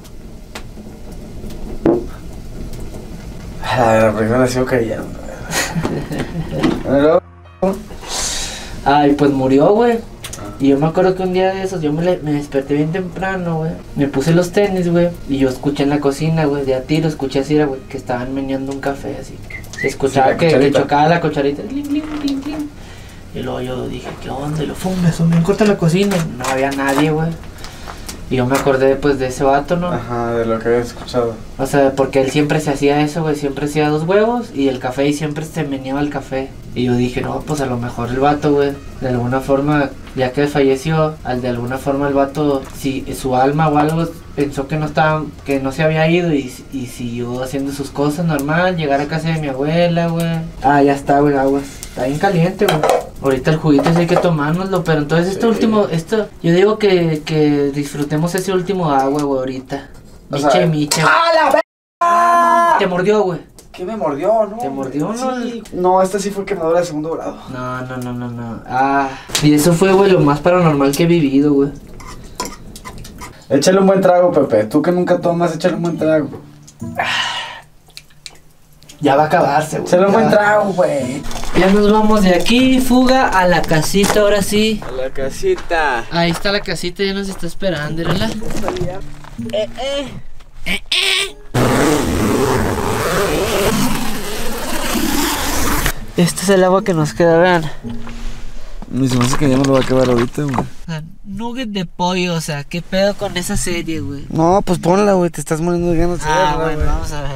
luego. A ver, la persona sigo cayendo. Bueno, Ay, pues murió, güey. Y yo me acuerdo que un día de esos yo me desperté bien temprano, güey. Me puse los tenis, güey. Y yo escuché en la cocina, güey, de a tiro, escuché así, güey, que estaban meneando un café así. Se escuchaba sí, que chocaba la cucharita. Y luego yo dije, ¿qué onda? Y lo me corta la cocina. No había nadie, güey. Y yo me acordé, pues, de ese vato, ¿no? Ajá, de lo que había escuchado. O sea, porque él siempre se hacía eso, güey. Siempre hacía 2 huevos y el café y siempre se meneaba el café. Y yo dije, no, pues a lo mejor el vato, güey, de alguna forma, ya que falleció, de alguna forma el vato, si su alma o algo pensó que no se había ido y siguió haciendo sus cosas normal, llegar a casa de mi abuela, güey. Ah, ya está, güey, aguas. Está bien caliente, güey. Ahorita el juguito sí hay que tomárnoslo, pero entonces yo digo que disfrutemos ese último agua, güey, ahorita. Miche. ¡Ah, la verga! Te mordió, güey. ¿Qué me mordió, no? ¿Te mordió, no? Sí. No, este sí fue quemadura de 2º grado. No. Ah, y eso fue, güey, lo más paranormal que he vivido, güey. Échale un buen trago, Pepe. Tú que nunca tomas, échale un buen trago. Ya va a acabarse, güey. Échale un buen trago, güey. Ya nos vamos de aquí, fuga a la casita, ahora sí. A la casita. Ahí está la casita, ya nos está esperando, ¿verdad? Este es el agua que nos queda, vean. Me hace que ya me lo va a acabar ahorita, güey. Nugget de pollo, o sea, ¿qué pedo con esa serie, güey? No, pues ponla, güey, te estás muriendo de ganas de verla, bueno, güey. vamos a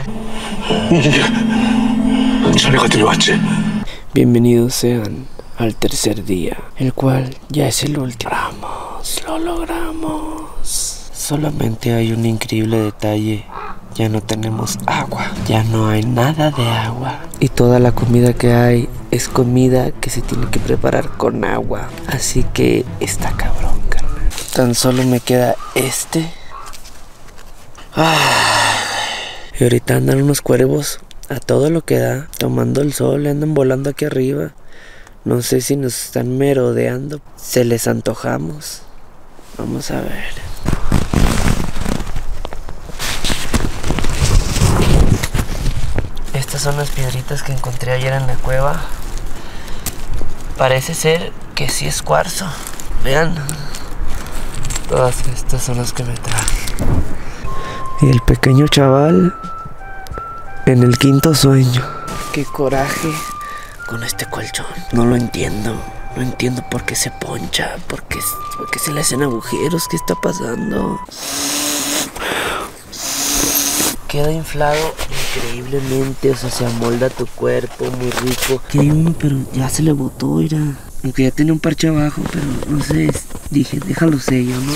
ver. Bienvenidos sean al tercer día, el cual ya es el último. Lo logramos. Solamente hay un increíble detalle ya no tenemos agua, ya no hay nada de agua. Y toda la comida que hay es comida que se tiene que preparar con agua. Así que está cabrón, carnal. Tan solo me queda este. Y ahorita andan unos cuervos a todo lo que da, tomando el sol, andan volando aquí arriba. No sé si nos están merodeando, se les antojamos. Vamos a ver. Estas son las piedritas que encontré ayer en la cueva. Parece ser que sí es cuarzo. Vean. Todas estas son las que me traje. Y el pequeño chaval en el quinto sueño. Qué coraje con este colchón. No lo entiendo. No entiendo por qué se poncha. Por qué se le hacen agujeros. ¿Qué está pasando? Queda inflado increíblemente. O sea, se amolda tu cuerpo. Muy rico. Aquí hay uno, pero ya se le botó, mira. Aunque ya tenía un parche abajo, pero no sé. Dije, déjalo sello, ¿no?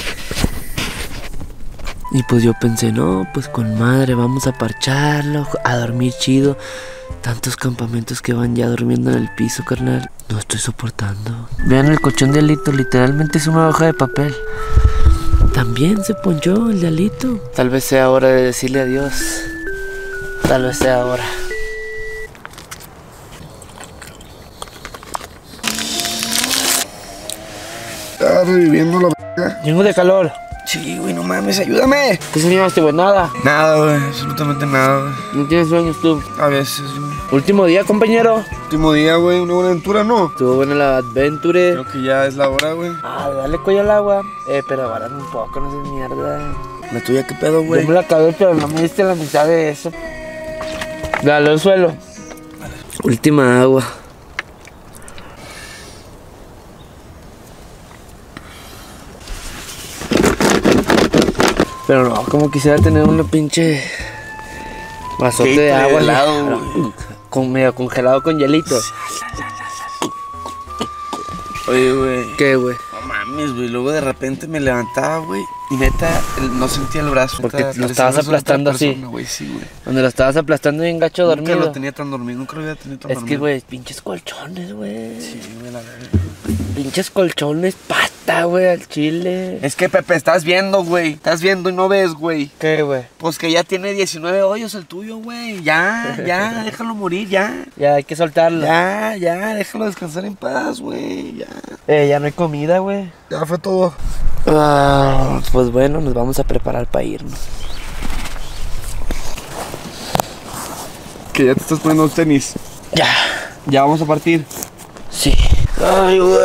Y pues yo pensé, no, pues con madre, vamos a parcharlo, a dormir chido. Tantos campamentos que van ya durmiendo en el piso, carnal. No estoy soportando. Vean el colchón de Alito, literalmente es una hoja de papel. También se ponchó el de Alito. Tal vez sea hora de decirle adiós. Tal vez sea hora. Estaba reviviendo la verga. Lleno de calor. Sí, güey, no mames, ayúdame. ¿Qué soñaste, güey? Nada. Nada, güey, absolutamente nada, güey. ¿No tienes sueños tú? A veces, güey. Último día, compañero. Último día, güey, una buena aventura, ¿no? Estuvo buena la adventure. Creo que ya es la hora, güey. Dale cuello al agua. Pero aguárdame un poco, no seas mierda. ¿La tuya qué pedo, güey? Yo me la acabé, pero no me diste la mitad de eso. Dale al suelo. Última agua. Pero no, como quisiera tener una pinche vasote de agua helado, con medio congelado con hielito. Oye, güey. ¿Qué, güey? No mames, güey. Luego de repente me levantaba, güey. Y neta, no sentía el brazo. Porque lo estabas aplastando así. Güey, sí, güey. Donde lo estabas aplastando bien gacho dormido. Nunca lo tenía tan dormido, nunca lo había tenido tan dormido. Es que, güey, pinches colchones, güey. Sí, güey, la verdad. Pinches colchones, pata, güey, al chile. Es que, Pepe, estás viendo, güey. Estás viendo y no ves, güey. ¿Qué, güey? Pues que ya tiene 19 hoyos el tuyo, güey. Ya, déjalo morir, ya. Ya, hay que soltarlo. Ya, déjalo descansar en paz, güey, ya. Ya no hay comida, güey. Ya fue todo. Pues bueno, nos vamos a preparar para irnos. Que ya te estás poniendo los tenis. Ya vamos a partir. Sí. Ay, güey.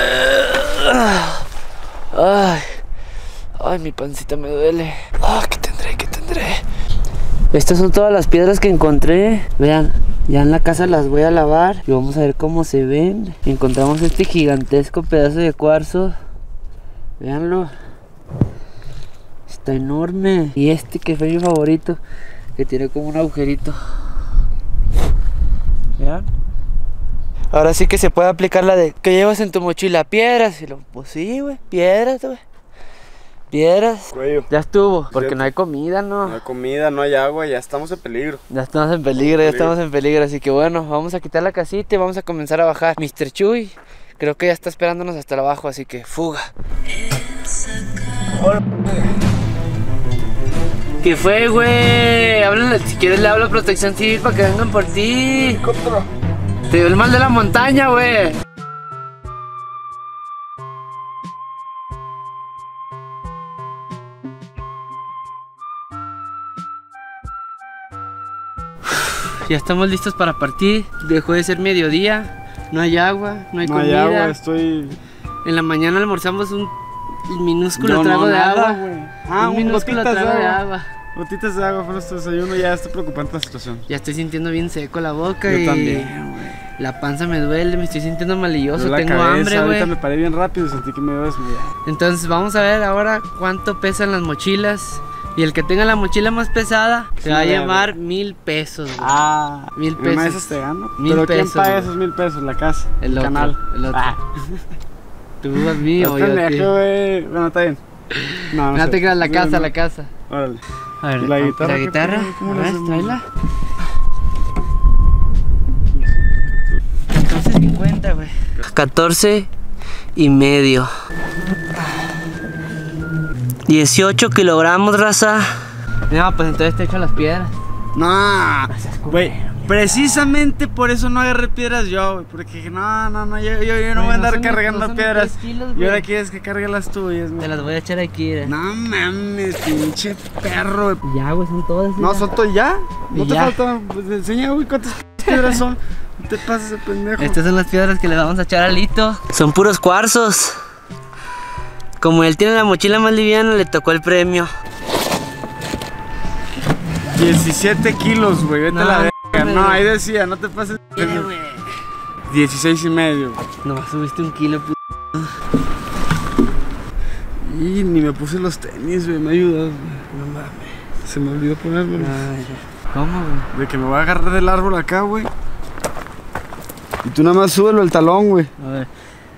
Ay, mi pancita me duele. ¿Qué tendré? Estas son todas las piedras que encontré. Vean, ya en la casa las voy a lavar y vamos a ver cómo se ven. Encontramos este gigantesco pedazo de cuarzo. Veanlo. Está enorme. Y este que fue mi favorito, que tiene como un agujerito. Vean. Ahora sí que se puede aplicar la de ¿qué llevas en tu mochila? Piedras. Y lo, pues sí, güey, piedras, güey. Piedras. Cuello. Ya estuvo, porque no hay comida, ¿no? No hay comida, no hay agua, ya estamos en peligro. Ya estamos en peligro, así que bueno, vamos a quitar la casita y vamos a comenzar a bajar. Mr. Chuy, creo que ya está esperándonos hasta abajo, así que fuga. ¿Qué fue, güey? Háblale, si quieres le hablo a Protección Civil para que vengan por ti. Helicóptero. Te dio el mal de la montaña, güey. Ya estamos listos para partir. Dejó de ser mediodía. No hay agua, no hay comida. No hay agua, estoy... En la mañana almorzamos un minúsculo trago de agua. Un minúsculo trago de agua. Gotitas de agua fue nuestro desayuno, ya está preocupante la situación. Ya estoy sintiendo bien seco la boca. Yo y también, güey. La panza me duele, me estoy sintiendo malilloso, La tengo cabeza, hambre, güey. Ahorita me paré bien rápido, sentí que me iba a desmayar. Entonces vamos a ver ahora cuánto pesan las mochilas. Y el que tenga la mochila más pesada se va a llamar 1000 pesos, güey. 1000 pesos. ¿Una de esas te gano? 1000 ¿Pero pesos, quién paga güey. esos 1000 pesos? ¿La casa? El otro, canal. el otro. ¿Tú a mí o yo a ti? Pendejo, güey. Bueno, está bien. No te creas, la casa. Órale. A ver, ¿Y la guitarra? La guitarra, ¿Cómo a le ver, hacemos? tráela. 14.50, güey. 14 y medio. 18 kilogramos, raza. No, pues entonces te echo las piedras. No, güey, precisamente por eso no agarré piedras yo, güey. Porque dije, no, yo no voy a andar cargando piedras. Y ahora quieres que cargue las tuyas, güey. Te las voy a echar aquí, ¿eh? No mames, pinche perro, güey. Ya, güey, son todas. No, son todas ya. No te Ya. falta. Pues enseña, güey, cuántas piedras son. No te pases de pendejo. Estas son las piedras que le vamos a echar a Lito. Son puros cuarzos. Como él tiene la mochila más liviana, le tocó el premio. 17 kilos, güey, vete No, a la verga. hombre. No, ahí decía, no te pases. 16 y medio. Nomás subiste 1 kilo, p. Y ni me puse los tenis, güey, me ayudas, güey. No mames. Se me olvidó ponérmelo. ¿Cómo, güey? De que me voy a agarrar del árbol acá, güey. Y tú nada más súbelo el talón, güey. A ver.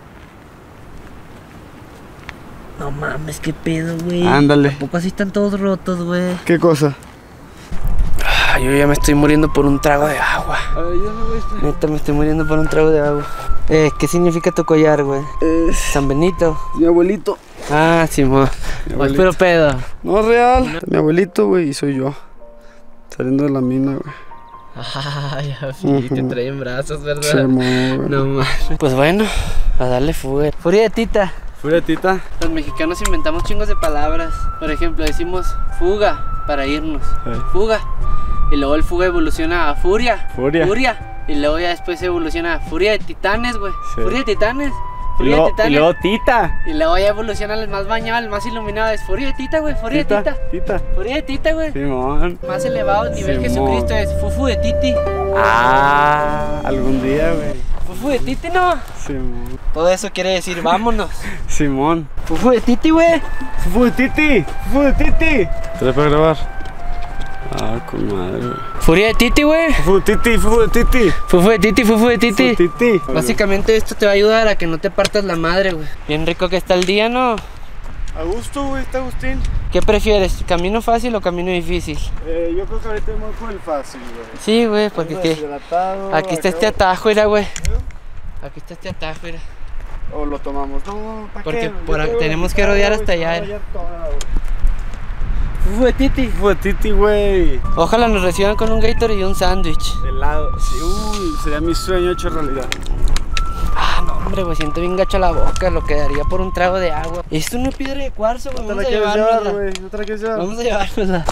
No mames, qué pedo, güey. Ándale. ¿A poco así están todos rotos, güey? ¿Qué cosa? Yo ya me estoy muriendo por un trago de agua. A ver, ayúdame, güey. Neta, me estoy muriendo por un trago de agua. ¿Qué significa tu collar, güey? San Benito. Mi abuelito. Ah, Simón. Mi Pues abuelito. pero pedo. No, es real. Mi abuelito, güey, y soy yo. Saliendo de la mina, güey. Ay, ya vi, te traen brazos, ¿verdad? Se güey. No mames. Pues bueno, a darle fuga. Furia de tita. Furia, tita. Los mexicanos inventamos chingos de palabras. Por ejemplo, decimos fuga para irnos. Fuga. Y luego el fuga evoluciona a furia. Furia. Furia. Y luego ya después evoluciona a furia de titanes, güey. Sí. Furia de titanes. Y Furia de titanes. luego tita. Y luego ya evoluciona el más bañado, el más iluminado. Es furia de tita, güey. Furia de tita. Tita. Furia de tita, güey. Simón. Más elevado, nivel Simón. Jesucristo es fufu de titi. Ah, algún día, güey. Fufu de titi, no. Simón. Todo eso quiere decir vámonos. Simón. Fufu de titi, güey. Fufu de titi. Fufu de titi. ¿Te para grabar? Ah, con madre, güey. Furia de titi, güey. Fufu de titi, fufu de titi. Fufu de titi, fufu de titi. Fufu de titi. Básicamente esto te va a ayudar a que no te partas la madre, güey. Bien rico que está el día, ¿no? A gusto, güey, está Agustín. ¿Qué prefieres? ¿Camino fácil o camino difícil? Yo creo que ahorita me voy por el fácil, güey. Sí, güey, porque Vengo ¿qué? deshidratado, Aquí está este acabo- atajo, mira, güey. Aquí está este atajo, mira. O lo tomamos. No, ¿para Porque qué? por Yo ahí traigo tenemos la que guitarra, rodear güey, hasta se va a allá, rayar toda, güey. Fufu de titi. Fufu de titi, güey. Ojalá nos reciban con un Gatorade y un sándwich. Helado. Sí, uy, sería mi sueño hecho realidad. Ah, no, hombre, güey, siento bien gacha la boca. Lo que daría por un trago de agua. Esto no es piedra de cuarzo, güey. No te Vamos la a quieres llevar, llevárnosla. güey. No te la quieres llevar. Vamos a llevárnosla.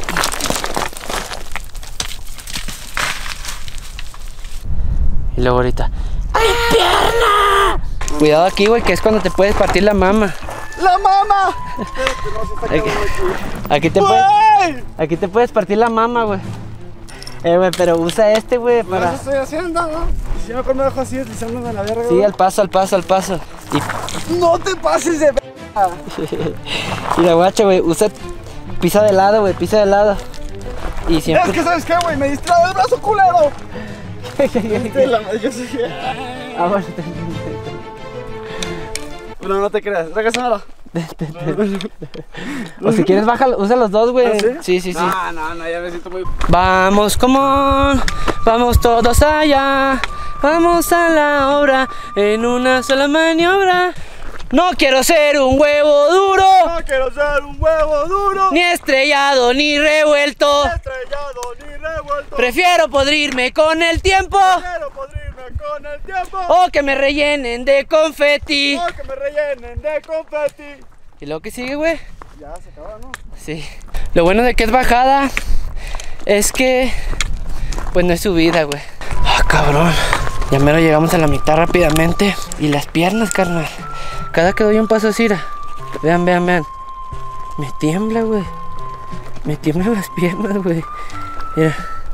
Y luego ahorita. ¡Ay, pierna! Cuidado aquí, güey, que es cuando te puedes partir la mama. ¡La mama! Aquí te puedes partir la mama, güey. Güey, pero usa este, güey, Eso para... estoy haciendo, ¿no? Si yo me dejo así deslizándome a la verga. Sí, güey. al paso, al paso, al paso. ¡No te pases de Y la guacha, güey, usa... Pisa de lado, güey, pisa de lado. Y siempre... Es que, ¿sabes qué, güey? Me distrae el brazo, culero. Yo sé que... Ah, bueno, Bueno, no te creas. Regrésamelo. o si quieres, baja, usa los dos, güey. ¿Ah, sí? Sí. No, ya me siento muy... Vamos, come on, vamos todos allá, vamos a la obra, en una sola maniobra. No quiero ser un huevo duro, No quiero ser un huevo duro. ni estrellado ni revuelto. Estrellado ni revuelto. Prefiero podrirme con el tiempo, Quiero podrirme con el tiempo. o que me rellenen de confeti. O que me rellenen de confeti. ¿Y luego qué sigue, güey? Ya se acabó, ¿no? Sí. Lo bueno de que es bajada es que pues no es subida, güey. Ah, cabrón. Ya mero llegamos a la mitad rápidamente. Y las piernas, carnal. Cada que doy un paso así, vean. Me tiembla, güey. Me tiemblan las piernas, güey. Mira.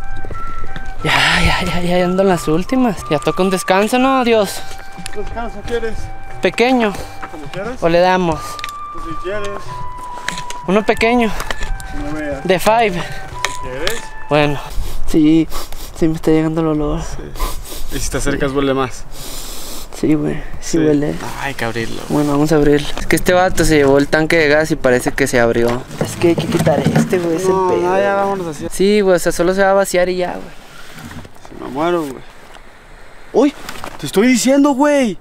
Ya ando en las últimas. Ya toca un descanso, ¿no? Dios. Descanso, ¿quieres? Pequeño. ¿Cómo quieres? ¿O le damos? Pues si quieres. Uno pequeño. Si me veas. De 5. ¿Quieres? Bueno. Sí me está llegando el olor. Y si te acercas huele más. Sí, güey, sí huele. Hay que abrirlo. Bueno, vamos a abrirlo. Es que este vato se llevó el tanque de gas y parece que se abrió. Es que hay que quitar este, güey, es el pedo. No, ya vámonos así. Sí, güey, o sea, solo se va a vaciar y ya, güey. Se me muero, güey. ¡Uy! Te estoy diciendo, güey.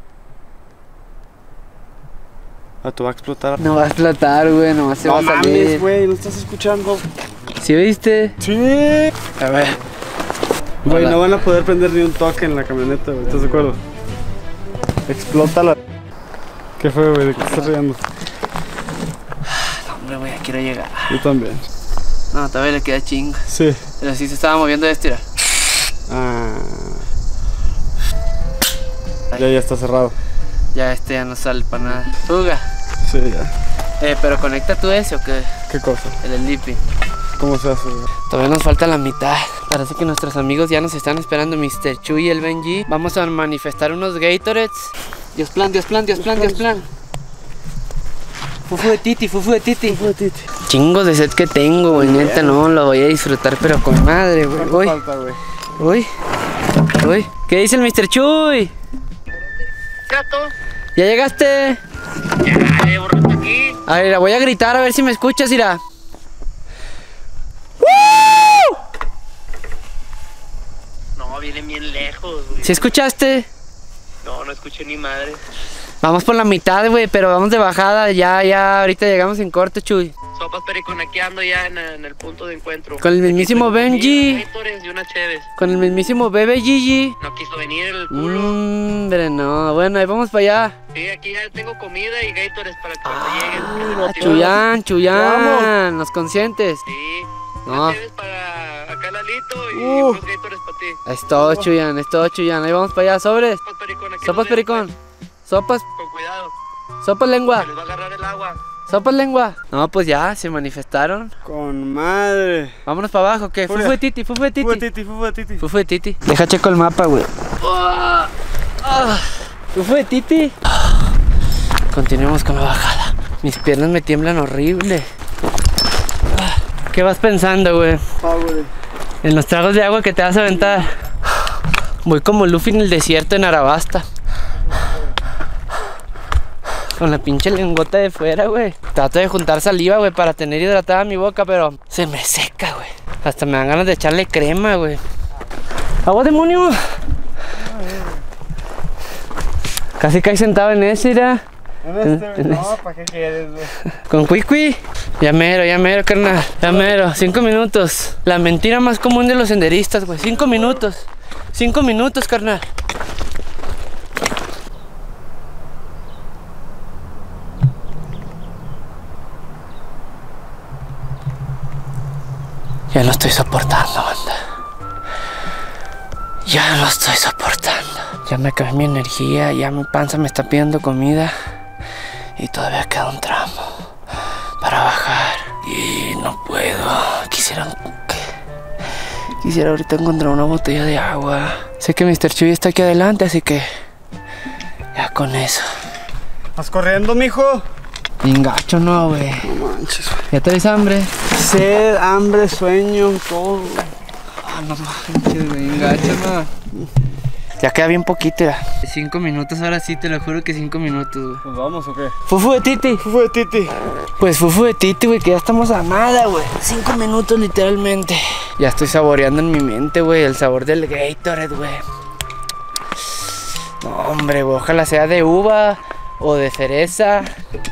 Tú va a explotar. No va a explotar, güey, nomás se va a salir. No mames, güey, ¿no estás escuchando? ¿Sí viste? Sí. A ver. Güey, no van a poder prender ni un toque en la camioneta, güey, ¿estás de acuerdo? Explota la... ¿Qué fue, güey? ¿De qué estás riendo? No, hombre, güey, ya quiero llegar. Yo también. No, todavía le queda chingo. Sí. Pero sí se estaba moviendo de estirar. Ah. Ya está cerrado. Ya ya no sale para nada. Fuga. Sí, ya. Pero conecta tú ese o qué? ¿Qué cosa? El Sleepy. ¿Cómo se hace, güey? Todavía nos falta la mitad. Parece que nuestros amigos ya nos están esperando, Mr. Chu y el Benji. Vamos a manifestar unos Gatorades. Dios plan, Dios plan, Dios plan, Dios plan. Fufu de titi, fufu de titi. Fufu de titi. Chingos de sed que tengo, güey. Neta, no, lo voy a disfrutar, pero con madre, güey. ¿Cuánto falta, güey? Uy. Uy. ¿Qué dice el Mr. Chuy? Gato. ¿Ya llegaste? Ya, llevo rato aquí. A ver, voy a gritar a ver si me escuchas, Ira. No, viene bien lejos, güey. ¿Sí escuchaste? No, no escuché ni madre. Vamos por la mitad, güey, pero vamos de bajada. Ya, ahorita llegamos en corto, Chuy. Sopas periconaqueando ya en el punto de encuentro. Con el mismísimo Benji. Y una Cheves. Con el mismísimo bebé Gigi. No quiso venir el culo. Hombre, no. Bueno, ahí vamos para allá. Sí, aquí ya tengo comida y Gatorades para que cuando lleguen. Chuyán, nos consientes. Sí. No. Una Cheves para acá Lalito y unos Gatorades para ti. Es todo, Chuyán, Ahí vamos para allá, sobres. Sopas pericón. aquí Sopas nos vemos, pericón. Sopas, pues. Con cuidado. sopas lengua. Se les va a agarrar el agua. Sopas lengua. No, pues ya, se manifestaron. Con madre. Vámonos para abajo, ¿qué? Fufu de titi, fufu de titi. Fufu de titi, fufu de titi. Fufu de titi. Deja checo el mapa, güey. Fufu de titi. Continuemos con la bajada. Mis piernas me tiemblan horrible. ¿Qué vas pensando, güey? Güey. En los tragos de agua que te vas a aventar. Voy como Luffy en el desierto en Arabasta. Con la pinche lengota de fuera, güey. Trato de juntar saliva, güey, para tener hidratada mi boca, pero se me seca, güey. Hasta me dan ganas de echarle crema, güey. ¡Agua, demonio! Casi caí sentado en ese, ¿ya? No, ¿para qué quieres, güey? Con Cuicui. Ya mero, carnal. Ya mero. 5 minutos. La mentira más común de los senderistas, güey. 5 minutos. 5 minutos, carnal. Ya no estoy soportando, banda. Ya no estoy soportando. Ya me acabé mi energía, ya mi panza me está pidiendo comida. Y todavía queda un tramo para bajar. Y no puedo. Quisiera ahorita encontrar una botella de agua. Sé que Mr. Chuy está aquí adelante, así que ya con eso. ¿Vas corriendo, mijo? Bien gacho, no, güey. No manches, güey. ¿Ya traes hambre? Sed, hambre, sueño, todo. Ah, no manches, güey. Bien gacho, no. Ya queda bien poquito, ya. 5 minutos, ahora sí, te lo juro que 5 minutos, güey. ¿Pues vamos o qué? Fufu de titi. Fufu de titi. Pues fufu de titi, güey, que ya estamos a nada, güey. 5 minutos literalmente. Ya estoy saboreando en mi mente, güey, el sabor del Gatorade, güey. No, hombre, güey, ojalá sea de uva o de cereza.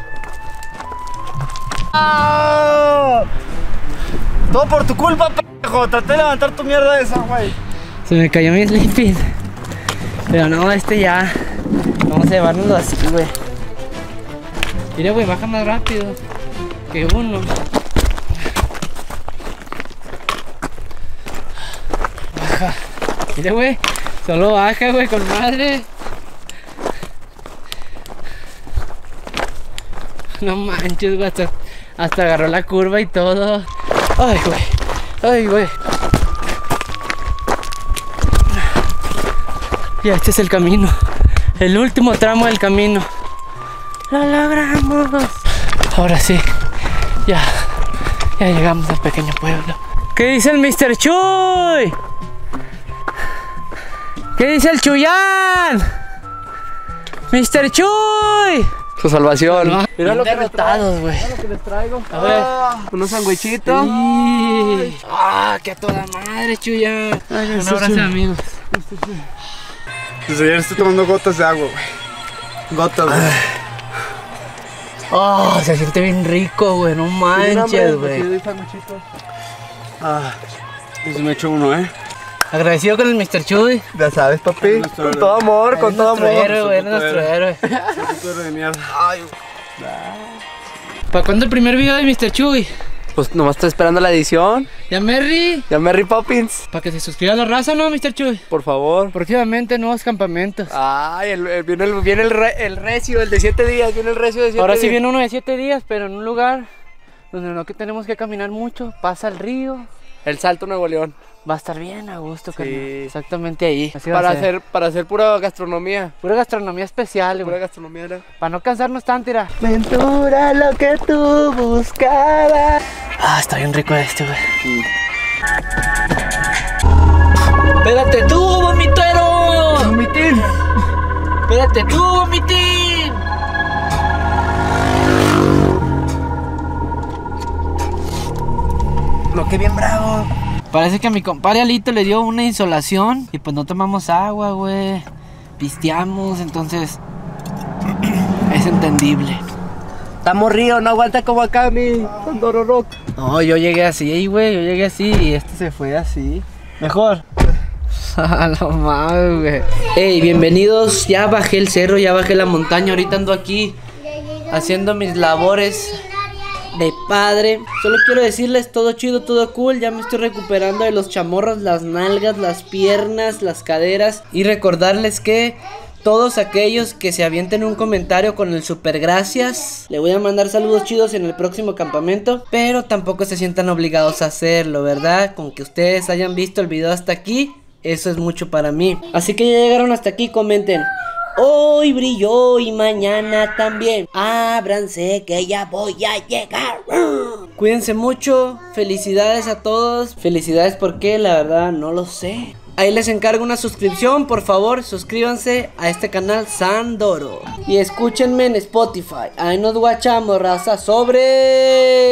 ¡Ah! Todo por tu culpa, pendejo. Traté de levantar tu mierda esa, güey. Se me cayó mi sleeping. Pero no, ya. Vamos a llevárnoslo así, güey. Mira, güey, baja más rápido que uno. Baja. Mira, güey. Solo baja, güey, con madre. No manches, güey. Hasta agarró la curva y todo. Ay, güey. Ay, güey. Ya, este es el camino. El último tramo del camino. ¡Lo logramos! Ahora sí. Ya llegamos al pequeño pueblo. ¿Qué dice el Mr. Chuy? ¿Qué dice el Chuyán? ¡Mr. Chuy! Su salvación. Mira lo que derrotados, güey. Mira lo que les traigo. A ver. Unos sandwichitos. Sí. ¡Qué a toda madre, Chuya! Un abrazo, amigos. Desde ayer estoy tomando gotas de agua, güey. Gotas, güey. Se siente bien rico, güey. No manches, güey. Pues me echo uno, Agradecido con el Mr. Chuy. Ya sabes, papi. Con todo amor, con todo amor. Es nuestro héroe. de mierda. ¿Para cuándo el primer video de Mr. Chuy? Pues nomás estoy esperando la edición. Ya Merry. Ya Mary Poppins. Para que se suscriba a la raza, ¿no, Mr. Chuy? Por favor. Próximamente nuevos campamentos. Ay, viene el recio, el de 7 días. Viene el recio de 7 días. Ahora sí viene uno de 7 días, pero en un lugar donde no que tenemos que caminar mucho. Pasa el río. El Salto Nuevo León. Va a estar bien a gusto, carnal. Sí. Exactamente ahí. Así va a ser. Para hacer pura gastronomía. Pura gastronomía especial, Pura güey. gastronomía. Para no cansarnos tanto, tira. Ventura lo que tú buscabas. Está bien rico este, güey. Espérate tú, vomitero. Vomitín. Espérate tú, vomitín. Lo que bien bravo. Parece que a mi compadre Alito le dio una insolación y pues no tomamos agua, güey. Pisteamos, entonces es entendible. Estamos río, no aguanta como acá mi Pandoro Rock. No, yo llegué así, güey, yo llegué así y este se fue así. Mejor. A la madre, güey. Hey, bienvenidos. Ya bajé el cerro, ya bajé la montaña. Ahorita ando aquí haciendo mis labores de padre. Solo quiero decirles, todo chido, todo cool. Ya me estoy recuperando de los chamorros, las nalgas, las piernas, las caderas. Y recordarles que todos aquellos que se avienten un comentario con el super gracias, le voy a mandar saludos chidos en el próximo campamento. Pero tampoco se sientan obligados a hacerlo, ¿verdad? Con que ustedes hayan visto el video hasta aquí, eso es mucho para mí. Así que ya llegaron hasta aquí, comenten: hoy brilló y mañana también. Ábranse que ya voy a llegar. Cuídense mucho. Felicidades a todos. Felicidades porque la verdad no lo sé. Ahí les encargo una suscripción. Por favor, suscríbanse a este canal Sandoro. Y escúchenme en Spotify. Ahí nos guachamos, raza. Sobre.